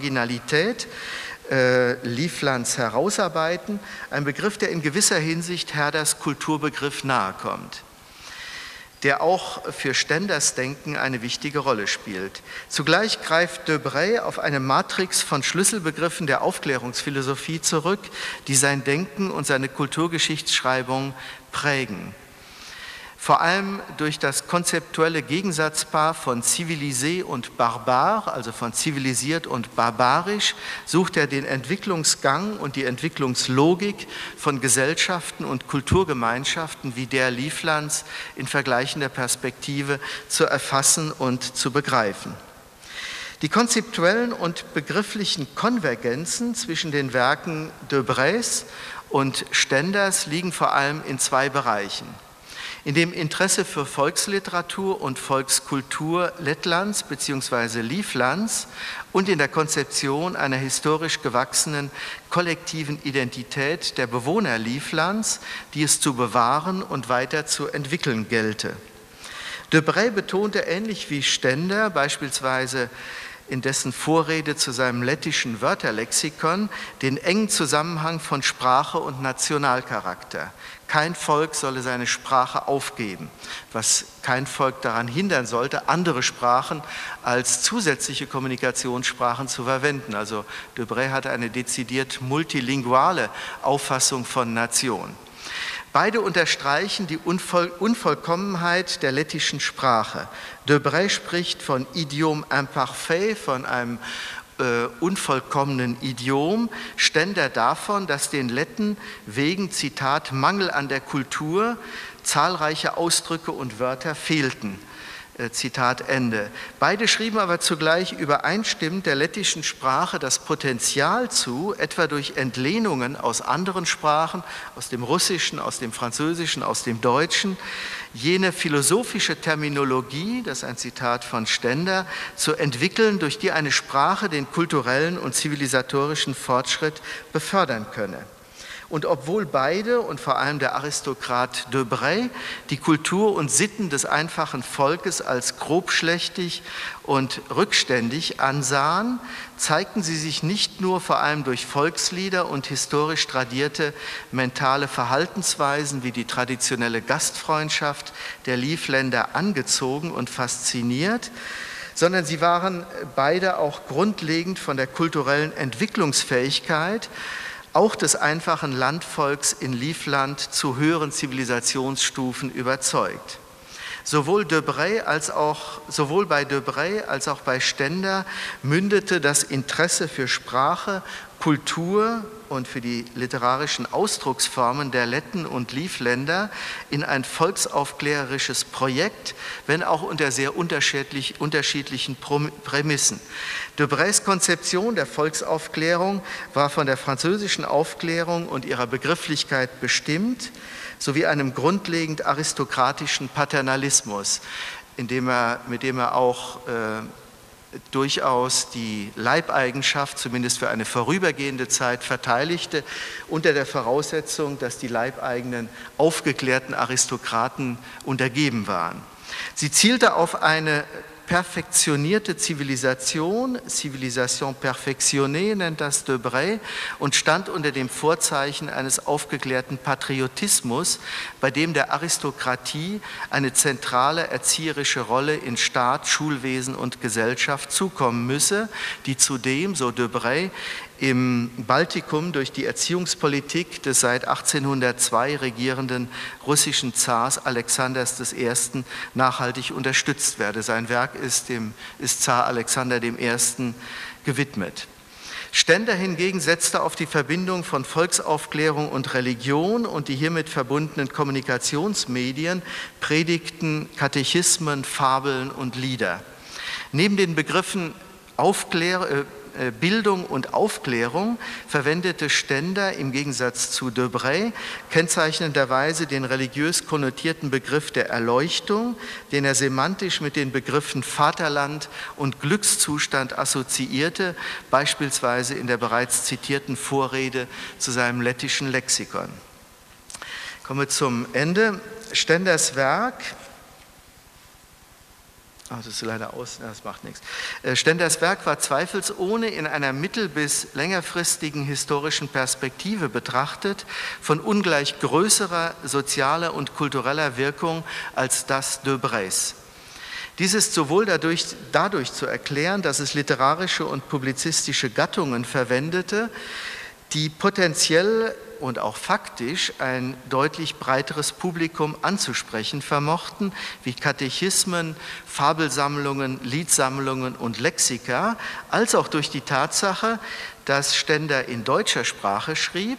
Livlands herausarbeiten, ein Begriff, der in gewisser Hinsicht Herders Kulturbegriff nahekommt, der auch für Stenders Denken eine wichtige Rolle spielt. Zugleich greift Debré auf eine Matrix von Schlüsselbegriffen der Aufklärungsphilosophie zurück, die sein Denken und seine Kulturgeschichtsschreibung prägen. Vor allem durch das konzeptuelle Gegensatzpaar von civilisé und barbar, also von zivilisiert und barbarisch, sucht er den Entwicklungsgang und die Entwicklungslogik von Gesellschaften und Kulturgemeinschaften wie der Livlands in vergleichender Perspektive zu erfassen und zu begreifen. Die konzeptuellen und begrifflichen Konvergenzen zwischen den Werken Debrés und Stenders liegen vor allem in zwei Bereichen. In dem Interesse für Volksliteratur und Volkskultur Lettlands bzw. Livlands und in der Konzeption einer historisch gewachsenen kollektiven Identität der Bewohner Livlands, die es zu bewahren und weiter zu entwickeln gelte. Debré betonte ähnlich wie Stender beispielsweise in dessen Vorrede zu seinem lettischen Wörterlexikon den engen Zusammenhang von Sprache und Nationalcharakter. Kein Volk solle seine Sprache aufgeben, was kein Volk daran hindern sollte, andere Sprachen als zusätzliche Kommunikationssprachen zu verwenden. Also Debré hatte eine dezidiert multilinguale Auffassung von Nation. Beide unterstreichen die Unvollkommenheit der lettischen Sprache. Debré spricht von Idiom imparfait, von einem unvollkommenen Idiom, Stender davon, dass den Letten wegen, Zitat, Mangel an der Kultur zahlreiche Ausdrücke und Wörter fehlten. Zitat Ende. Beide schrieben aber zugleich übereinstimmend der lettischen Sprache das Potenzial zu, etwa durch Entlehnungen aus anderen Sprachen, aus dem Russischen, aus dem Französischen, aus dem Deutschen, jene philosophische Terminologie, das ist ein Zitat von Stender, zu entwickeln, durch die eine Sprache den kulturellen und zivilisatorischen Fortschritt befördern könne. Und obwohl beide und vor allem der Aristokrat Debré die Kultur und Sitten des einfachen Volkes als grobschlächtig und rückständig ansahen, zeigten sie sich nicht nur vor allem durch Volkslieder und historisch tradierte mentale Verhaltensweisen wie die traditionelle Gastfreundschaft der Livländer angezogen und fasziniert, sondern sie waren beide auch grundlegend von der kulturellen Entwicklungsfähigkeit auch des einfachen Landvolks in Livland zu höheren Zivilisationsstufen überzeugt. Sowohl bei Debré als auch bei Stender mündete das Interesse für Sprache, Kultur und für die literarischen Ausdrucksformen der Letten und Livländer in ein volksaufklärerisches Projekt, wenn auch unter sehr unterschiedlichen Prämissen. Debrés Konzeption der Volksaufklärung war von der französischen Aufklärung und ihrer Begrifflichkeit bestimmt, sowie einem grundlegend aristokratischen Paternalismus, mit dem er auch durchaus die Leibeigenschaft, zumindest für eine vorübergehende Zeit, verteidigte, unter der Voraussetzung, dass die Leibeigenen aufgeklärten Aristokraten untergeben waren. Sie zielte auf eine perfektionierte Zivilisation, Civilisation perfectionnée nennt das Debré, und stand unter dem Vorzeichen eines aufgeklärten Patriotismus, bei dem der Aristokratie eine zentrale erzieherische Rolle in Staat, Schulwesen und Gesellschaft zukommen müsse, die zudem, so Debré, im Baltikum durch die Erziehungspolitik des seit 1802 regierenden russischen Zars Alexanders I. nachhaltig unterstützt werde. Sein Werk ist Zar Alexander I. gewidmet. Stender hingegen setzte auf die Verbindung von Volksaufklärung und Religion und die hiermit verbundenen Kommunikationsmedien, Predigten, Katechismen, Fabeln und Lieder. Neben den Begriffen Bildung und Aufklärung verwendete Stender im Gegensatz zu Debré kennzeichnenderweise den religiös konnotierten Begriff der Erleuchtung, den er semantisch mit den Begriffen Vaterland und Glückszustand assoziierte, beispielsweise in der bereits zitierten Vorrede zu seinem lettischen Lexikon. Kommen wir zum Ende. Stenders Werk. Das ist leider aus, das macht nichts. Stenders Werk war zweifelsohne in einer mittel- bis längerfristigen historischen Perspektive betrachtet von ungleich größerer sozialer und kultureller Wirkung als das Debrés. Dies ist sowohl dadurch zu erklären, dass es literarische und publizistische Gattungen verwendete, die potenziell und auch faktisch ein deutlich breiteres Publikum anzusprechen vermochten, wie Katechismen, Fabelsammlungen, Liedsammlungen und Lexika, als auch durch die Tatsache, dass Stender in deutscher Sprache schrieb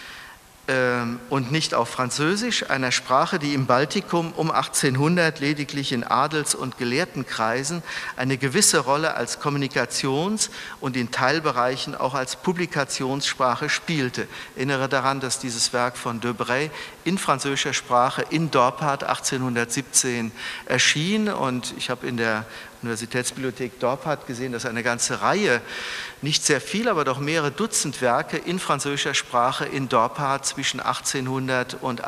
und nicht auf Französisch, einer Sprache, die im Baltikum um 1800 lediglich in Adels- und Gelehrtenkreisen eine gewisse Rolle als Kommunikations- und in Teilbereichen auch als Publikationssprache spielte. Ich erinnere daran, dass dieses Werk von Debré in französischer Sprache in Dorpat 1817 erschien, und ich habe in der Universitätsbibliothek Dorpat gesehen, dass eine ganze Reihe, nicht sehr viel, aber doch mehrere Dutzend Werke in französischer Sprache in Dorpat zwischen 1800 und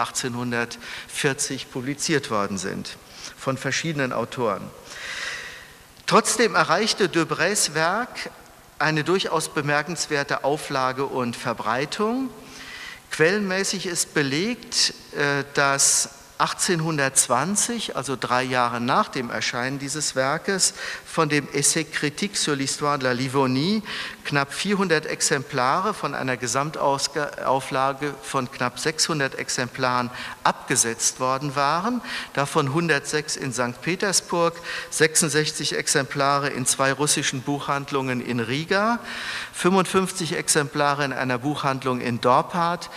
1840 publiziert worden sind, von verschiedenen Autoren. Trotzdem erreichte Debrés Werk eine durchaus bemerkenswerte Auflage und Verbreitung. Quellenmäßig ist belegt, dass 1820, also 3 Jahre nach dem Erscheinen dieses Werkes, von dem Essai critique sur l'histoire de la Livonie knapp 400 Exemplare von einer Gesamtauflage von knapp 600 Exemplaren abgesetzt worden waren, davon 106 in St. Petersburg, 66 Exemplare in 2 russischen Buchhandlungen in Riga, 55 Exemplare in einer Buchhandlung in Dorpat,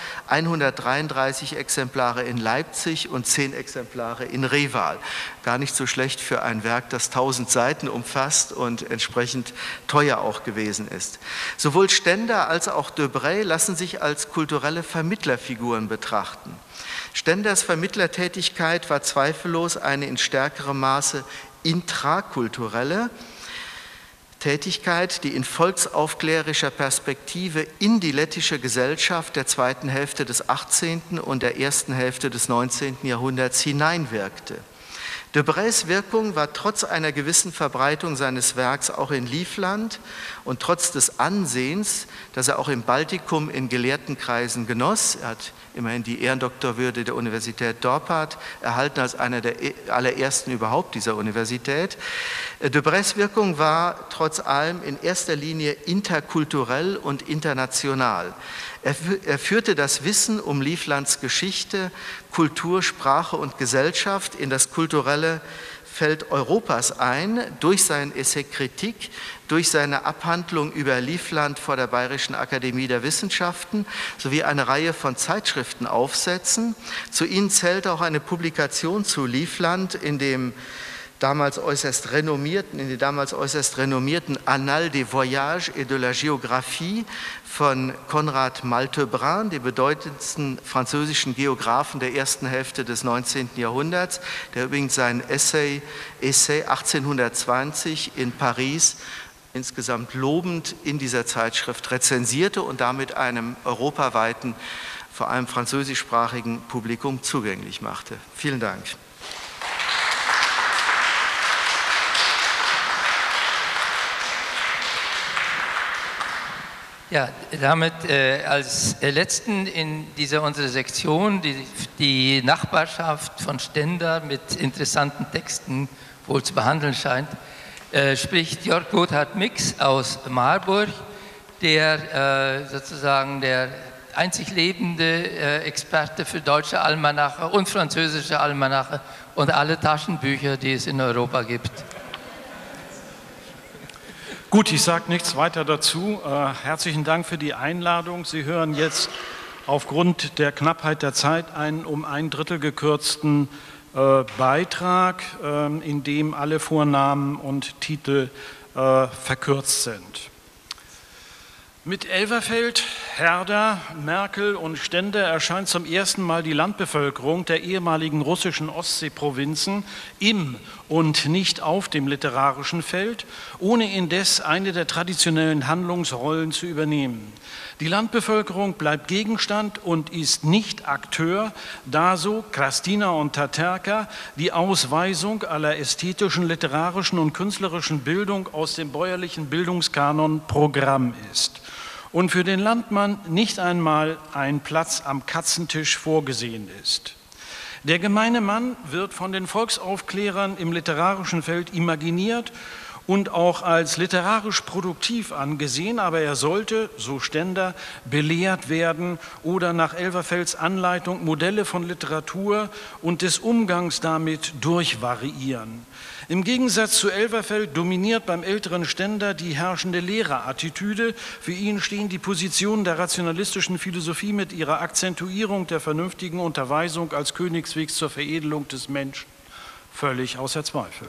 133 Exemplare in Leipzig und 10 Exemplare in Reval. Gar nicht so schlecht für ein Werk, das 1000 Seiten umfasst und entsprechend teuer auch gewesen ist. Sowohl Stender als auch Debré lassen sich als kulturelle Vermittlerfiguren betrachten. Stenders Vermittlertätigkeit war zweifellos eine in stärkerem Maße intrakulturelle Tätigkeit, die in volksaufklärerischer Perspektive in die lettische Gesellschaft der zweiten Hälfte des 18. und der ersten Hälfte des 19. Jahrhunderts hineinwirkte. Debrés Wirkung war trotz einer gewissen Verbreitung seines Werks auch in Livland und trotz des Ansehens, das er auch im Baltikum in Gelehrtenkreisen genoss, er hat immerhin die Ehrendoktorwürde der Universität Dorpat erhalten als einer der allerersten überhaupt dieser Universität. Debrés Wirkung war trotz allem in erster Linie interkulturell und international. Er führte das Wissen um Livlands Geschichte, Kultur, Sprache und Gesellschaft in das kulturelle Feld Europas ein, durch sein Essay Kritik, durch seine Abhandlung über Livland vor der Bayerischen Akademie der Wissenschaften sowie eine Reihe von Zeitschriftenaufsätzen. Zu ihnen zählt auch eine Publikation zu Livland in dem damals äußerst renommierten Annales des Voyages et de la Géographie von Konrad Malte-Brun, dem bedeutendsten französischen Geographen der ersten Hälfte des 19. Jahrhunderts, der übrigens sein Essay 1820 in Paris insgesamt lobend in dieser Zeitschrift rezensierte und damit einem europaweiten, vor allem französischsprachigen Publikum zugänglich machte. Vielen Dank. Ja, damit als letzten in dieser unserer Sektion die Nachbarschaft von Stendal mit interessanten Texten wohl zu behandeln scheint, spricht Jörg Gotthard Mix aus Marburg, der sozusagen der einzig lebende Experte für deutsche Almanache und französische Almanache und alle Taschenbücher, die es in Europa gibt. Gut, ich sage nichts weiter dazu. Herzlichen Dank für die Einladung. Sie hören jetzt aufgrund der Knappheit der Zeit einen um 1/3 gekürzten Beitrag, in dem alle Vornamen und Titel verkürzt sind. Mit Elverfeld, Herder, Merkel und Stender erscheint zum ersten Mal die Landbevölkerung der ehemaligen russischen Ostseeprovinzen im und nicht auf dem literarischen Feld, ohne indes eine der traditionellen Handlungsrollen zu übernehmen. Die Landbevölkerung bleibt Gegenstand und ist nicht Akteur, da so Krastina und Taterka die Ausweisung aller ästhetischen, literarischen und künstlerischen Bildung aus dem bäuerlichen Bildungskanon Programm ist und für den Landmann nicht einmal ein Platz am Katzentisch vorgesehen ist. Der gemeine Mann wird von den Volksaufklärern im literarischen Feld imaginiert und auch als literarisch produktiv angesehen, aber er sollte, so Stender, belehrt werden oder nach Elverfelds Anleitung Modelle von Literatur und des Umgangs damit durchvariieren. Im Gegensatz zu Elverfeld dominiert beim älteren Stender die herrschende Lehrerattitüde. Für ihn stehen die Positionen der rationalistischen Philosophie mit ihrer Akzentuierung der vernünftigen Unterweisung als Königsweg zur Veredelung des Menschen völlig außer Zweifel.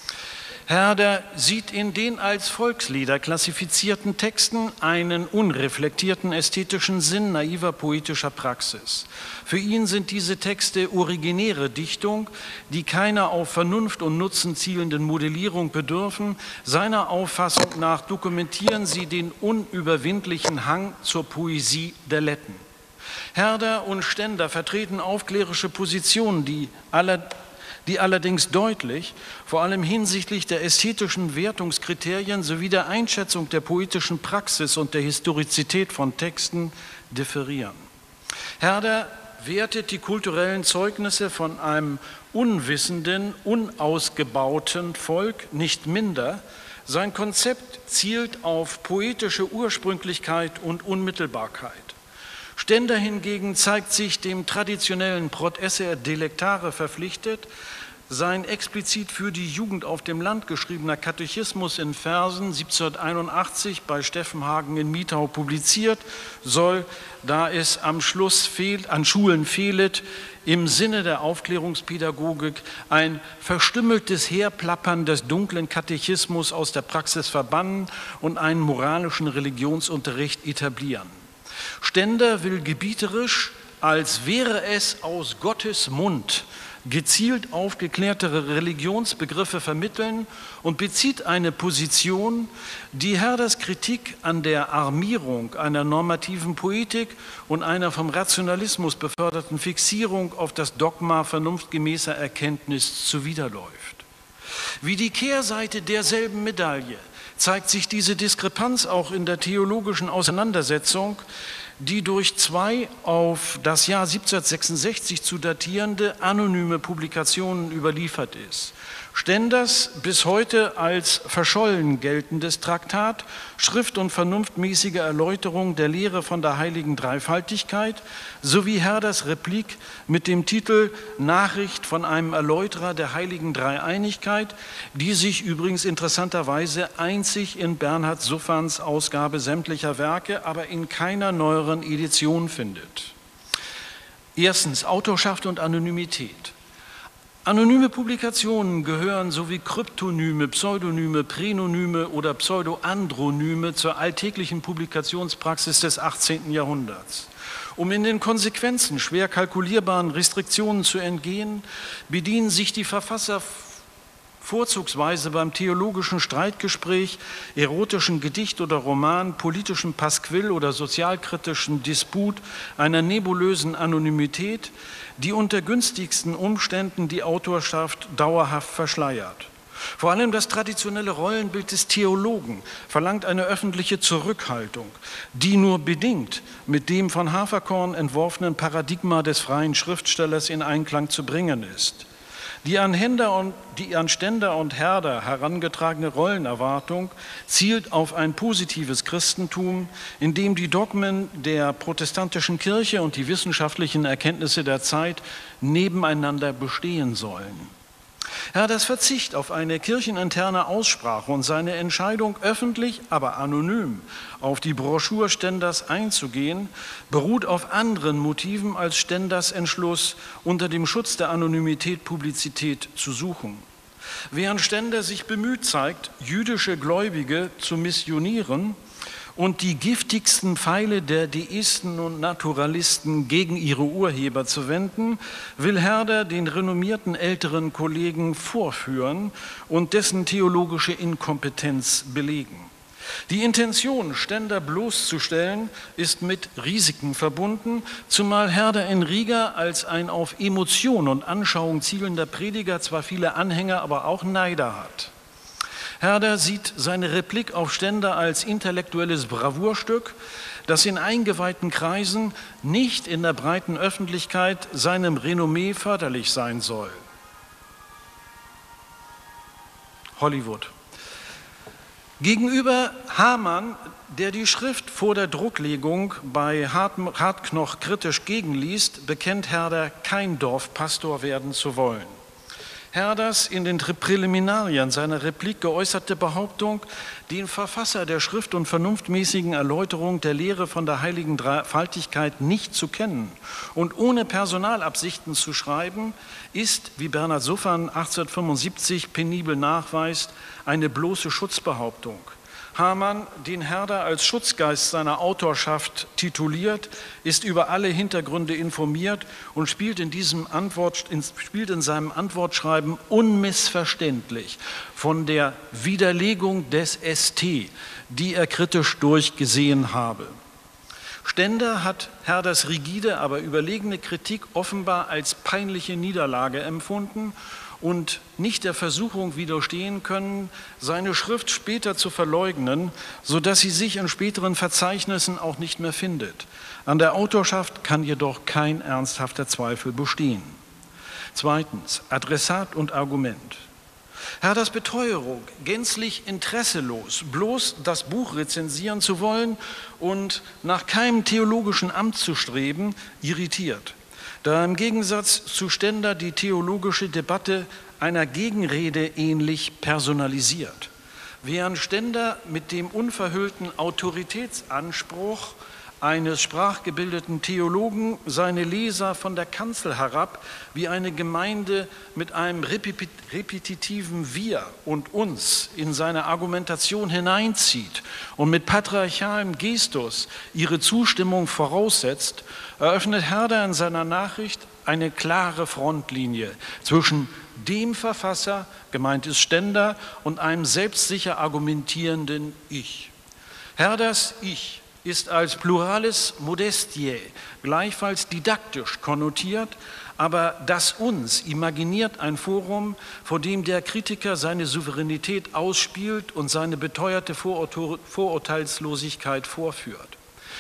Herder sieht in den als Volkslieder klassifizierten Texten einen unreflektierten ästhetischen Sinn naiver poetischer Praxis. Für ihn sind diese Texte originäre Dichtung, die keiner auf Vernunft und Nutzen zielenden Modellierung bedürfen. Seiner Auffassung nach dokumentieren sie den unüberwindlichen Hang zur Poesie der Letten. Herder und Stender vertreten aufklärische Positionen, die allerdings deutlich, vor allem hinsichtlich der ästhetischen Wertungskriterien sowie der Einschätzung der poetischen Praxis und der Historizität von Texten differieren. Herder wertet die kulturellen Zeugnisse von einem unwissenden, unausgebauten Volk nicht minder. Sein Konzept zielt auf poetische Ursprünglichkeit und Unmittelbarkeit. Stender hingegen zeigt sich dem traditionellen Prot esse delectare verpflichtet. Sein explizit für die Jugend auf dem Land geschriebener Katechismus in Versen 1781 bei Steffenhagen in Mitau publiziert, soll, da es an Schulen fehlet, im Sinne der Aufklärungspädagogik ein verstümmeltes Herplappern des dunklen Katechismus aus der Praxis verbannen und einen moralischen Religionsunterricht etablieren. Stender will gebieterisch, als wäre es aus Gottes Mund, gezielt aufgeklärtere Religionsbegriffe vermitteln und bezieht eine Position, die Herders Kritik an der Armierung einer normativen Poetik und einer vom Rationalismus beförderten Fixierung auf das Dogma vernunftgemäßer Erkenntnis zuwiderläuft. Wie die Kehrseite derselben Medaille zeigt sich diese Diskrepanz auch in der theologischen Auseinandersetzung, die durch zwei auf das Jahr 1766 zu datierende anonyme Publikationen überliefert ist. Stenders bis heute als verschollen geltendes Traktat, Schrift- und vernunftmäßige Erläuterung der Lehre von der heiligen Dreifaltigkeit sowie Herders Replik mit dem Titel Nachricht von einem Erläuterer der heiligen Dreieinigkeit, die sich übrigens interessanterweise einzig in Bernhard Suffans Ausgabe sämtlicher Werke, aber in keiner neueren Edition findet. Erstens Autorschaft und Anonymität. Anonyme Publikationen gehören sowie Kryptonyme, Pseudonyme, Pränonyme oder Pseudoandronyme zur alltäglichen Publikationspraxis des 18. Jahrhunderts. Um in den Konsequenzen schwer kalkulierbaren Restriktionen zu entgehen, bedienen sich die Verfasser vorzugsweise beim theologischen Streitgespräch, erotischen Gedicht oder Roman, politischen Pasquill oder sozialkritischen Disput einer nebulösen Anonymität, die unter günstigsten Umständen die Autorschaft dauerhaft verschleiert. Vor allem das traditionelle Rollenbild des Theologen verlangt eine öffentliche Zurückhaltung, die nur bedingt mit dem von Haferkorn entworfenen Paradigma des freien Schriftstellers in Einklang zu bringen ist. Die an Stender und Herder herangetragene Rollenerwartung zielt auf ein positives Christentum, in dem die Dogmen der protestantischen Kirche und die wissenschaftlichen Erkenntnisse der Zeit nebeneinander bestehen sollen. Herders Verzicht auf eine kircheninterne Aussprache und seine Entscheidung, öffentlich, aber anonym auf die Broschur Stenders einzugehen, beruht auf anderen Motiven als Stenders Entschluss, unter dem Schutz der Anonymität Publizität zu suchen. Während Stender sich bemüht zeigt, jüdische Gläubige zu missionieren und die giftigsten Pfeile der Deisten und Naturalisten gegen ihre Urheber zu wenden, will Herder den renommierten älteren Kollegen vorführen und dessen theologische Inkompetenz belegen. Die Intention, Stender bloßzustellen, ist mit Risiken verbunden, zumal Herder in Riga als ein auf Emotion und Anschauung zielender Prediger zwar viele Anhänger, aber auch Neider hat. Herder sieht seine Replik auf Stender als intellektuelles Bravourstück, das in eingeweihten Kreisen, nicht in der breiten Öffentlichkeit, seinem Renommee förderlich sein soll. Hollywood. Gegenüber Hamann, der die Schrift vor der Drucklegung bei Hartknoch kritisch gegenliest, bekennt Herder, kein Dorfpastor werden zu wollen. Herders in den Präliminarien seiner Replik geäußerte Behauptung, den Verfasser der Schrift- und vernunftmäßigen Erläuterung der Lehre von der heiligen Dreifaltigkeit nicht zu kennen und ohne Personalabsichten zu schreiben, ist, wie Bernhard Suffan 1875 penibel nachweist, eine bloße Schutzbehauptung. Hamann, den Herder als Schutzgeist seiner Autorschaft tituliert, ist über alle Hintergründe informiert und spielt in seinem Antwortschreiben unmissverständlich von der Widerlegung des ST, die er kritisch durchgesehen habe. Stender hat Herders rigide, aber überlegene Kritik offenbar als peinliche Niederlage empfunden und nicht der Versuchung widerstehen können, seine Schrift später zu verleugnen, sodass sie sich in späteren Verzeichnissen auch nicht mehr findet. An der Autorschaft kann jedoch kein ernsthafter Zweifel bestehen. Zweitens, Adressat und Argument. Herders Beteuerung, gänzlich interesselos, bloß das Buch rezensieren zu wollen und nach keinem theologischen Amt zu streben, irritiert. Da im Gegensatz zu Stender die theologische Debatte einer Gegenrede ähnlich personalisiert. Während Stender mit dem unverhüllten Autoritätsanspruch eines sprachgebildeten Theologen seine Leser von der Kanzel herab wie eine Gemeinde mit einem repetitiven Wir und Uns in seine Argumentation hineinzieht und mit patriarchalem Gestus ihre Zustimmung voraussetzt, eröffnet Herder in seiner Nachricht eine klare Frontlinie zwischen dem Verfasser, gemeint ist Stender, und einem selbstsicher argumentierenden Ich. Herders Ich ist als Pluralis Modestiae gleichfalls didaktisch konnotiert, aber das Uns imaginiert ein Forum, vor dem der Kritiker seine Souveränität ausspielt und seine beteuerte Vorurteilslosigkeit vorführt.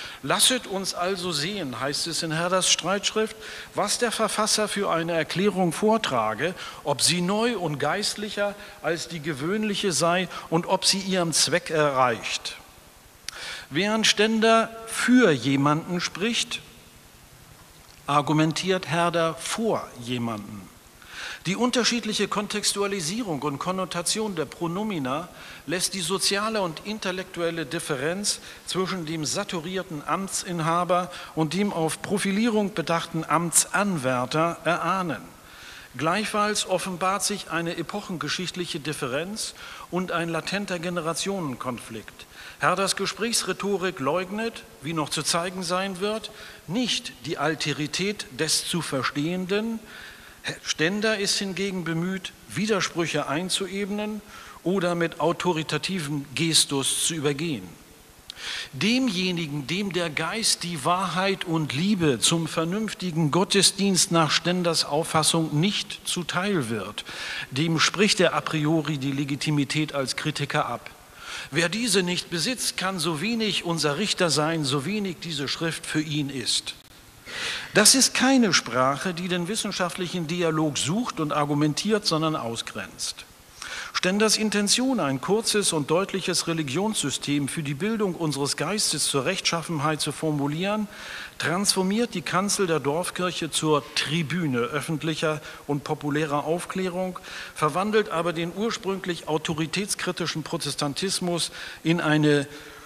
Lasset uns also sehen, heißt es in Herders Streitschrift, was der Verfasser für eine Erklärung vortrage, ob sie neu und geistlicher als die gewöhnliche sei und ob sie ihrem Zweck erreicht. Während Stender für jemanden spricht, argumentiert Herder vor jemanden. Die unterschiedliche Kontextualisierung und Konnotation der Pronomina lässt die soziale und intellektuelle Differenz zwischen dem saturierten Amtsinhaber und dem auf Profilierung bedachten Amtsanwärter erahnen. Gleichfalls offenbart sich eine epochengeschichtliche Differenz und ein latenter Generationenkonflikt. Herders Gesprächsrhetorik leugnet, wie noch zu zeigen sein wird, nicht die Alterität des zu Verstehenden. Stender ist hingegen bemüht, Widersprüche einzuebnen oder mit autoritativen Gestus zu übergehen. Demjenigen, dem der Geist die Wahrheit und Liebe zum vernünftigen Gottesdienst nach Stenders Auffassung nicht zuteil wird, dem spricht er a priori die Legitimität als Kritiker ab. Wer diese nicht besitzt, kann so wenig unser Richter sein, so wenig diese Schrift für ihn ist. Das ist keine Sprache, die den wissenschaftlichen Dialog sucht und argumentiert, sondern ausgrenzt. Stenders Intention, ein kurzes und deutliches Religionssystem für die Bildung unseres Geistes zur Rechtschaffenheit zu formulieren, transformiert die Kanzel der Dorfkirche zur Tribüne öffentlicher und populärer Aufklärung, verwandelt aber den ursprünglich autoritätskritischen Protestantismus in eine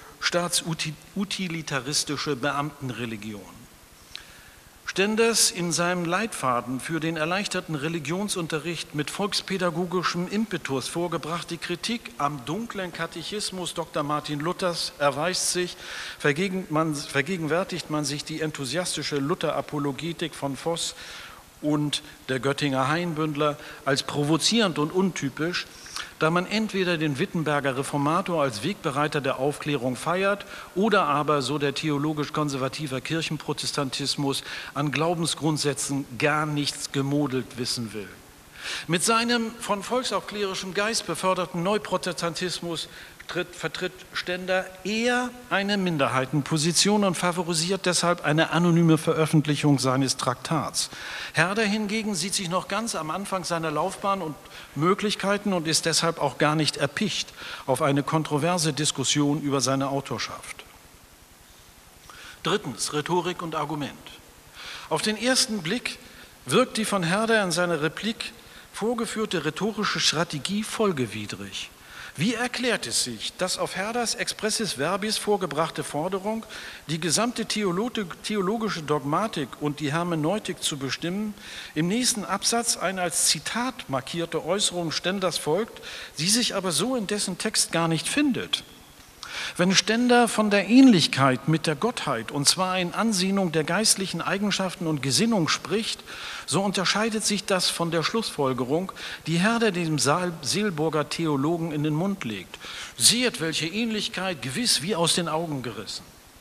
staatsutilitaristische Beamtenreligion. Stenders in seinem Leitfaden für den erleichterten Religionsunterricht mit volkspädagogischem Impetus vorgebrachte Kritik am dunklen Katechismus Dr. Martin Luthers erweist sich, vergegenwärtigt man sich die enthusiastische Luther-Apologetik von Voss und der Göttinger Hainbündler als provozierend und untypisch, da man entweder den Wittenberger Reformator als Wegbereiter der Aufklärung feiert oder aber, so der theologisch-konservative Kirchenprotestantismus, an Glaubensgrundsätzen gar nichts gemodelt wissen will. Mit seinem von volksaufklärerischem Geist beförderten Neuprotestantismus vertritt Stender eher eine Minderheitenposition und favorisiert deshalb eine anonyme Veröffentlichung seines Traktats. Herder hingegen sieht sich noch ganz am Anfang seiner Laufbahn und Möglichkeiten und ist deshalb auch gar nicht erpicht auf eine kontroverse Diskussion über seine Autorschaft. Drittens, Rhetorik und Argument. Auf den ersten Blick wirkt die von Herder in seiner Replik vorgeführte rhetorische Strategie folgewidrig. Wie erklärt es sich, dass auf Herders expressis verbis vorgebrachte Forderung, die gesamte theologische Dogmatik und die Hermeneutik zu bestimmen, im nächsten Absatz eine als Zitat markierte Äußerung Stenders folgt, sie sich aber so in dessen Text gar nicht findet? Wenn Stender von der Ähnlichkeit mit der Gottheit, und zwar in Ansehnung der geistlichen Eigenschaften und Gesinnung spricht, so unterscheidet sich das von der Schlussfolgerung, die Herder dem Seelburger Theologen in den Mund legt. Seht, welche Ähnlichkeit, gewiss wie aus den Augen gerissen.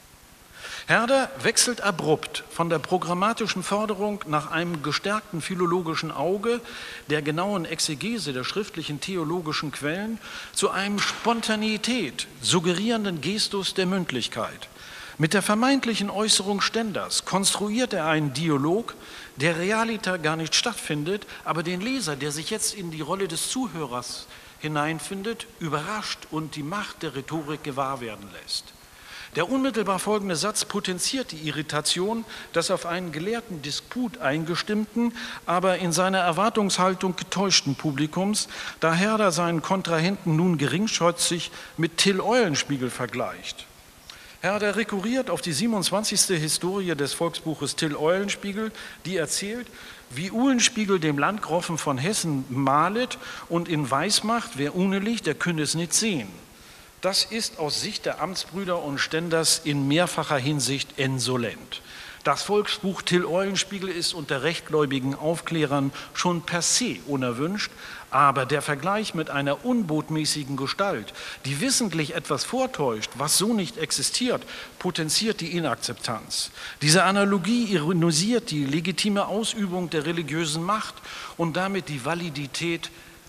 Herder wechselt abrupt von der programmatischen Forderung nach einem gestärkten philologischen Auge, der genauen Exegese der schriftlichen theologischen Quellen, zu einem Spontaneität suggerierenden Gestus der Mündlichkeit. Mit der vermeintlichen Äußerung Stenders konstruiert er einen Dialog, der realiter gar nicht stattfindet, aber den Leser, der sich jetzt in die Rolle des Zuhörers hineinfindet, überrascht und die Macht der Rhetorik gewahr werden lässt. Der unmittelbar folgende Satz potenziert die Irritation des auf einen gelehrten Disput eingestimmten, aber in seiner Erwartungshaltung getäuschten Publikums, da Herder seinen Kontrahenten nun geringschätzig mit Till Eulenspiegel vergleicht. Herder rekurriert auf die 27. Historie des Volksbuches Till Eulenspiegel, die erzählt, wie Uhlenspiegel dem Landgrafen von Hessen malet und in Weiß macht, wer ohne Licht, der könne es nicht sehen. Das ist aus Sicht der Amtsbrüder und Stenders in mehrfacher Hinsicht insolent. Das Volksbuch Till Eulenspiegel ist unter rechtgläubigen Aufklärern schon per se unerwünscht, aber der Vergleich mit einer unbotmäßigen Gestalt, die wissentlich etwas vortäuscht, was so nicht existiert, potenziert die Inakzeptanz. Diese Analogie ironisiert die legitime Ausübung der religiösen Macht und damit die Validität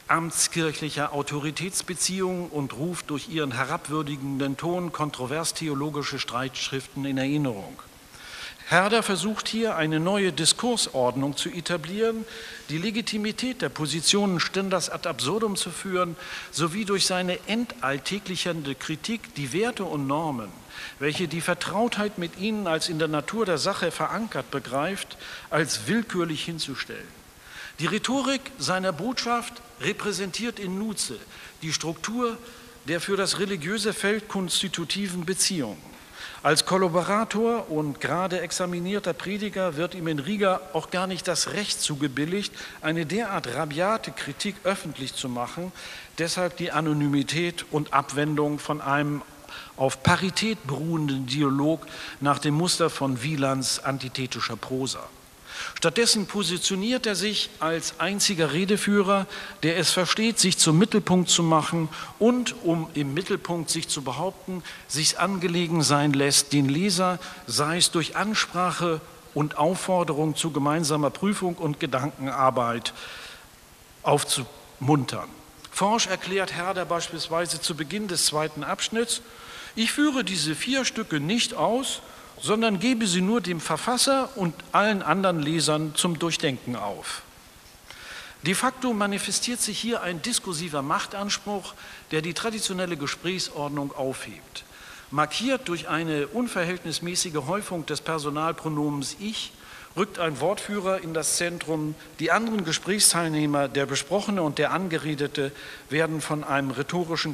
amtskirchlicher Autoritätsbeziehungen und ruft durch ihren herabwürdigenden Ton kontrovers-theologische Streitschriften in Erinnerung. Herder versucht hier, eine neue Diskursordnung zu etablieren, die Legitimität der Positionen Stenders ad absurdum zu führen, sowie durch seine entalltäglichende Kritik die Werte und Normen, welche die Vertrautheit mit ihnen als in der Natur der Sache verankert begreift, als willkürlich hinzustellen. Die Rhetorik seiner Botschaft repräsentiert in nutze die Struktur der für das religiöse Feld konstitutiven Beziehungen. Als Kollaborator und gerade examinierter Prediger wird ihm in Riga auch gar nicht das Recht zugebilligt, eine derart rabiate Kritik öffentlich zu machen, deshalb die Anonymität und Abwendung von einem auf Parität beruhenden Dialog nach dem Muster von Wielands antithetischer Prosa. Stattdessen positioniert er sich als einziger Redeführer, der es versteht, sich zum Mittelpunkt zu machen und, um im Mittelpunkt sich zu behaupten, sich angelegen sein lässt, den Leser, sei es durch Ansprache und Aufforderung zu gemeinsamer Prüfung und Gedankenarbeit, aufzumuntern. Forsch erklärt Herder beispielsweise zu Beginn des 2. Abschnitts: Ich führe diese 4 Stücke nicht aus, sondern gebe sie nur dem Verfasser und allen anderen Lesern zum Durchdenken auf. De facto manifestiert sich hier ein diskursiver Machtanspruch, der die traditionelle Gesprächsordnung aufhebt. Markiert durch eine unverhältnismäßige Häufung des Personalpronomens Ich, rückt ein Wortführer in das Zentrum. Die anderen Gesprächsteilnehmer, der Besprochene und der Angeredete, werden einem rhetorischen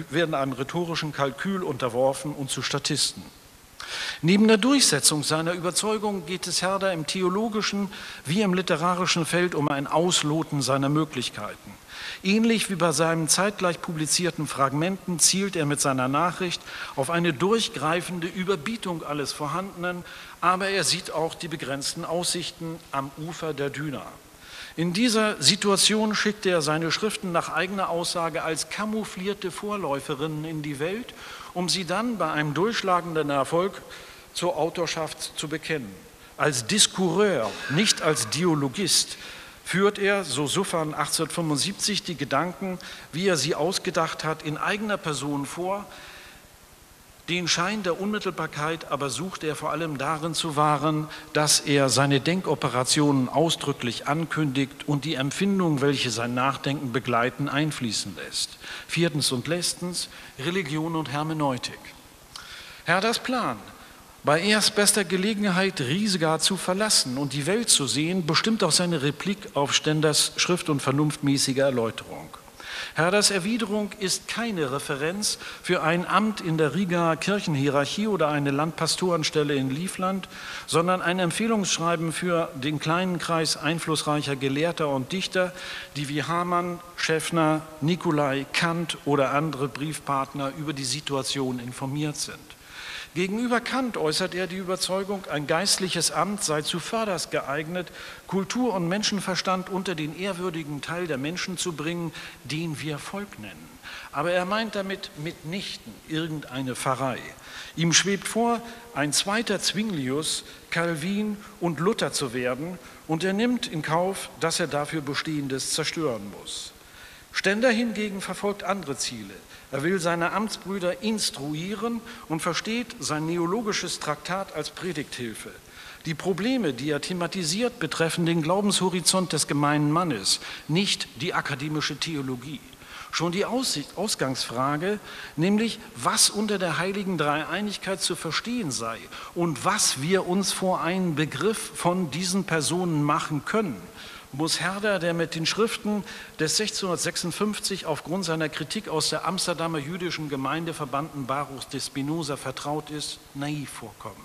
Kalkül unterworfen und zu Statisten. Neben der Durchsetzung seiner Überzeugung geht es Herder im theologischen wie im literarischen Feld um ein Ausloten seiner Möglichkeiten. Ähnlich wie bei seinen zeitgleich publizierten Fragmenten zielt er mit seiner Nachricht auf eine durchgreifende Überbietung alles Vorhandenen, aber er sieht auch die begrenzten Aussichten am Ufer der Düna. In dieser Situation schickte er seine Schriften nach eigener Aussage als kamouflierte Vorläuferinnen in die Welt, um sie dann bei einem durchschlagenden Erfolg zur Autorschaft zu bekennen. Als Discoureur, nicht als Dialogist, führt er, so Suffern 1875, die Gedanken, wie er sie ausgedacht hat, in eigener Person vor. Den Schein der Unmittelbarkeit aber sucht er vor allem darin zu wahren, dass er seine Denkoperationen ausdrücklich ankündigt und die Empfindungen, welche sein Nachdenken begleiten, einfließen lässt. 4. und letztens Religion und Hermeneutik. Herders Plan, bei erstbester Gelegenheit Riga zu verlassen und die Welt zu sehen, bestimmt auch seine Replik auf Stenders schrift- und vernunftmäßige Erläuterung. Herders Erwiderung ist keine Referenz für ein Amt in der Rigaer Kirchenhierarchie oder eine Landpastorenstelle in Livland, sondern ein Empfehlungsschreiben für den kleinen Kreis einflussreicher Gelehrter und Dichter, die wie Hamann, Schäffner, Nicolai, Kant oder andere Briefpartner über die Situation informiert sind. Gegenüber Kant äußert er die Überzeugung, ein geistliches Amt sei zuvörderst geeignet, Kultur und Menschenverstand unter den ehrwürdigen Teil der Menschen zu bringen, den wir Volk nennen. Aber er meint damit mitnichten irgendeine Pfarrei. Ihm schwebt vor, ein zweiter Zwinglius, Calvin und Luther zu werden, und er nimmt in Kauf, dass er dafür Bestehendes zerstören muss. Stender hingegen verfolgt andere Ziele. Er will seine Amtsbrüder instruieren und versteht sein neologisches Traktat als Predigthilfe. Die Probleme, die er thematisiert, betreffen den Glaubenshorizont des gemeinen Mannes, nicht die akademische Theologie. Schon die Ausgangsfrage, nämlich was unter der heiligen Dreieinigkeit zu verstehen sei und was wir uns vor einen Begriff von diesen Personen machen können, muss Herder, der mit den Schriften des 1656 aufgrund seiner Kritik aus der Amsterdamer jüdischen Gemeindeverbanden Baruchs de Spinoza vertraut ist, naiv vorkommen.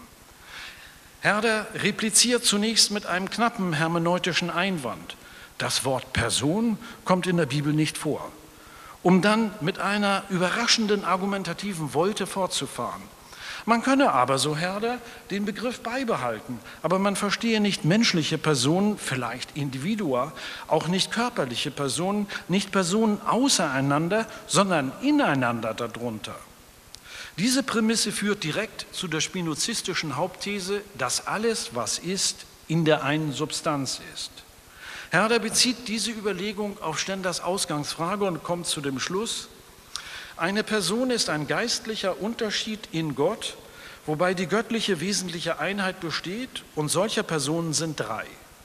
Herder repliziert zunächst mit einem knappen hermeneutischen Einwand. Das Wort Person kommt in der Bibel nicht vor, um dann mit einer überraschenden argumentativen Wolte fortzufahren. Man könne aber, so Herder, den Begriff beibehalten, aber man verstehe nicht menschliche Personen, vielleicht Individua, auch nicht körperliche Personen, nicht Personen außereinander, sondern ineinander darunter. Diese Prämisse führt direkt zu der spinozistischen Hauptthese, dass alles, was ist, in der einen Substanz ist. Herder bezieht diese Überlegung auf Stenders Ausgangsfrage und kommt zu dem Schluss: Eine Person ist ein geistlicher Unterschied in Gott, wobei die göttliche wesentliche Einheit besteht, und solcher Personen sind 3.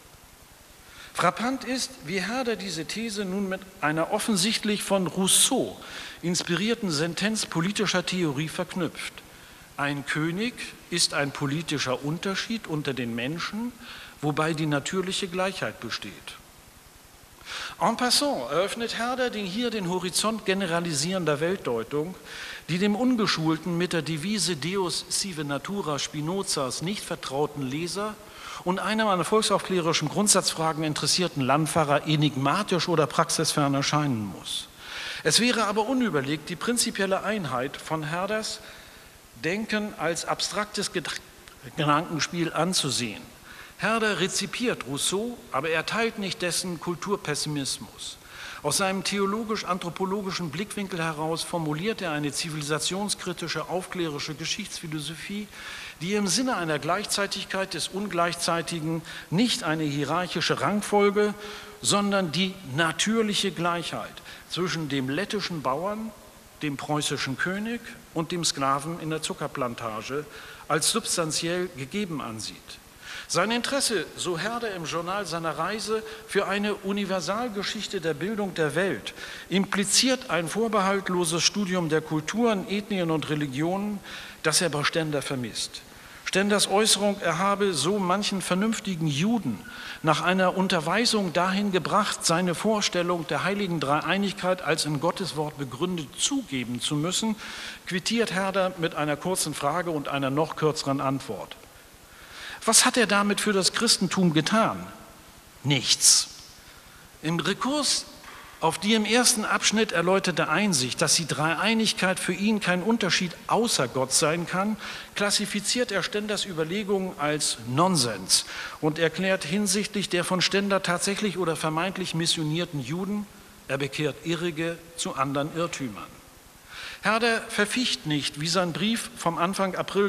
Frappant ist, wie Herder diese These nun mit einer offensichtlich von Rousseau inspirierten Sentenz politischer Theorie verknüpft. Ein König ist ein politischer Unterschied unter den Menschen, wobei die natürliche Gleichheit besteht. En passant eröffnet Herder hier den Horizont generalisierender Weltdeutung, die dem Ungeschulten mit der Devise Deus sive natura Spinozas nicht vertrauten Leser und einem an volksaufklärerischen Grundsatzfragen interessierten Landpfarrer enigmatisch oder praxisfern erscheinen muss. Es wäre aber unüberlegt, die prinzipielle Einheit von Herders Denken als abstraktes Gedankenspiel anzusehen. Herder rezipiert Rousseau, aber er teilt nicht dessen Kulturpessimismus. Aus seinem theologisch-anthropologischen Blickwinkel heraus formuliert er eine zivilisationskritische, aufklärerische Geschichtsphilosophie, die im Sinne einer Gleichzeitigkeit des Ungleichzeitigen nicht eine hierarchische Rangfolge, sondern die natürliche Gleichheit zwischen dem lettischen Bauern, dem preußischen König und dem Sklaven in der Zuckerplantage als substanziell gegeben ansieht. Sein Interesse, so Herder im Journal seiner Reise, für eine Universalgeschichte der Bildung der Welt impliziert ein vorbehaltloses Studium der Kulturen, Ethnien und Religionen, das er bei Stender vermisst. Stenders Äußerung, er habe so manchen vernünftigen Juden nach einer Unterweisung dahin gebracht, seine Vorstellung der heiligen Dreieinigkeit als in Gottes Wort begründet zugeben zu müssen, quittiert Herder mit einer kurzen Frage und einer noch kürzeren Antwort. Was hat er damit für das Christentum getan? Nichts. Im Rekurs auf die im ersten Abschnitt erläuterte Einsicht, dass die Dreieinigkeit für ihn kein Unterschied außer Gott sein kann, klassifiziert er Stenders Überlegungen als Nonsens und erklärt hinsichtlich der von Stender tatsächlich oder vermeintlich missionierten Juden, er bekehrt Irrige zu anderen Irrtümern. Herder verficht nicht, wie sein Brief vom Anfang April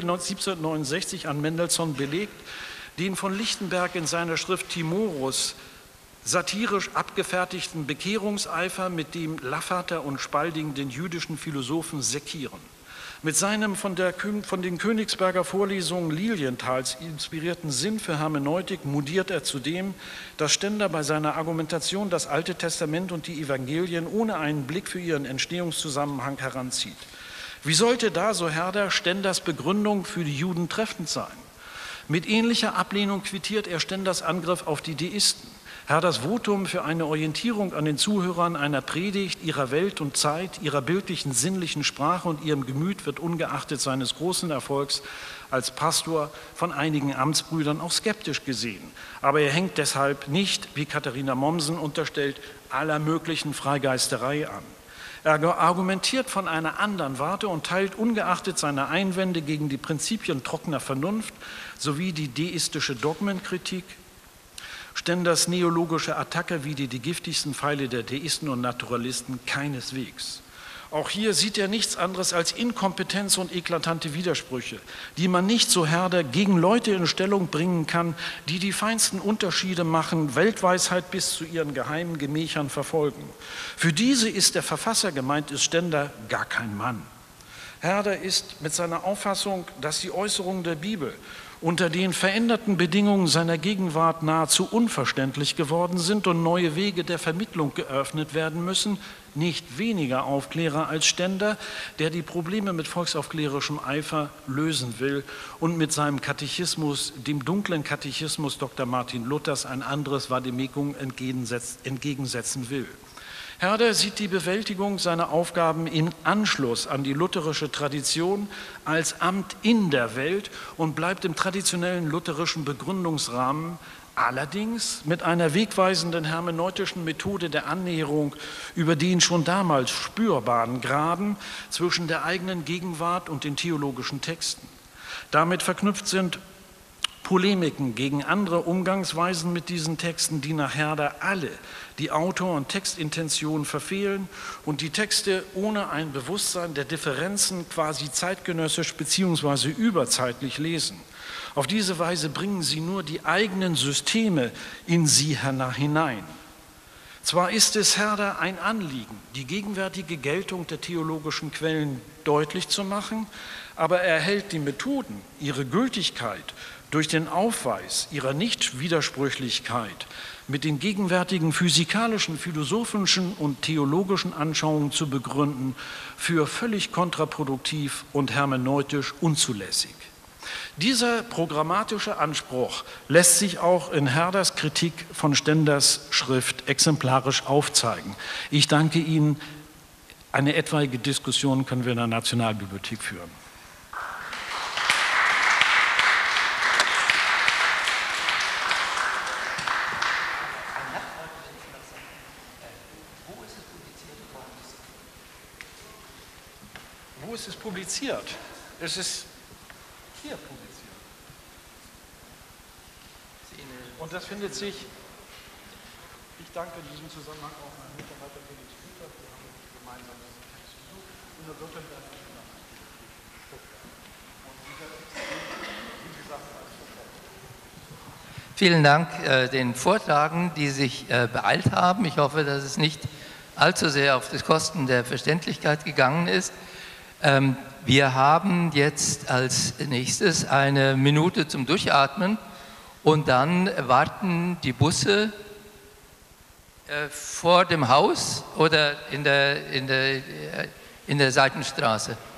1769 an Mendelssohn belegt, den von Lichtenberg in seiner Schrift Timorus satirisch abgefertigten Bekehrungseifer, mit dem Laffater und Spalding den jüdischen Philosophen sekieren. Mit seinem von den Königsberger Vorlesungen Lilienthals inspirierten Sinn für Hermeneutik modiert er zudem, dass Stender bei seiner Argumentation das Alte Testament und die Evangelien ohne einen Blick für ihren Entstehungszusammenhang heranzieht. Wie sollte da, so Herder, Stenders Begründung für die Juden treffend sein? Mit ähnlicher Ablehnung quittiert er Stenders Angriff auf die Deisten. Herders Votum für eine Orientierung an den Zuhörern einer Predigt ihrer Welt und Zeit, ihrer bildlichen, sinnlichen Sprache und ihrem Gemüt wird ungeachtet seines großen Erfolgs als Pastor von einigen Amtsbrüdern auch skeptisch gesehen. Aber er hängt deshalb nicht, wie Katharina Mommsen unterstellt, aller möglichen Freigeisterei an. Er argumentiert von einer anderen Warte und teilt ungeachtet seiner Einwände gegen die Prinzipien trockener Vernunft sowie die deistische Dogmenkritik Stenders neologische Attacke wie die giftigsten Pfeile der Deisten und Naturalisten keineswegs. Auch hier sieht er nichts anderes als Inkompetenz und eklatante Widersprüche, die man nicht, so Herder, gegen Leute in Stellung bringen kann, die die feinsten Unterschiede machen, Weltweisheit bis zu ihren geheimen Gemächern verfolgen. Für diese ist der Verfasser, gemeint ist Stender, gar kein Mann. Herder ist mit seiner Auffassung, dass die Äußerungen der Bibel unter den veränderten Bedingungen seiner Gegenwart nahezu unverständlich geworden sind und neue Wege der Vermittlung geöffnet werden müssen, nicht weniger Aufklärer als Stender, der die Probleme mit volksaufklärerischem Eifer lösen will und mit seinem Katechismus, dem dunklen Katechismus Dr. Martin Luthers, ein anderes Vademecum entgegensetzen will. Herder sieht die Bewältigung seiner Aufgaben in Anschluss an die lutherische Tradition als Amt in der Welt und bleibt im traditionellen lutherischen Begründungsrahmen, allerdings mit einer wegweisenden hermeneutischen Methode der Annäherung über den schon damals spürbaren Graben zwischen der eigenen Gegenwart und den theologischen Texten. Damit verknüpft sind Polemiken gegen andere Umgangsweisen mit diesen Texten, die nach Herder alle die Autor- und Textintention verfehlen und die Texte ohne ein Bewusstsein der Differenzen quasi zeitgenössisch bzw. überzeitlich lesen. Auf diese Weise bringen sie nur die eigenen Systeme in sie hinein. Zwar ist es Herder ein Anliegen, die gegenwärtige Geltung der theologischen Quellen deutlich zu machen, aber er hält die Methoden, ihre Gültigkeit durch den Aufweis ihrer Nichtwidersprüchlichkeit mit den gegenwärtigen physikalischen, philosophischen und theologischen Anschauungen zu begründen, für völlig kontraproduktiv und hermeneutisch unzulässig. Dieser programmatische Anspruch lässt sich auch in Herders Kritik von Stenders Schrift exemplarisch aufzeigen. Ich danke Ihnen. Eine etwaige Diskussion können wir in der Nationalbibliothek führen. Wo ist es publiziert? Es ist hier publiziert. Und das findet sich, ich danke in diesem Zusammenhang auch meinem Mitarbeiter Felix Küter, wir haben gemeinsam diesen Text gesucht, in der Württembergischen Stuttgart. Vielen Dank den Vortragenden, die sich beeilt haben. Ich hoffe, dass es nicht allzu sehr auf die Kosten der Verständlichkeit gegangen ist. Wir haben jetzt als nächstes eine Minute zum Durchatmen und dann warten die Busse vor dem Haus oder in der Seitenstraße.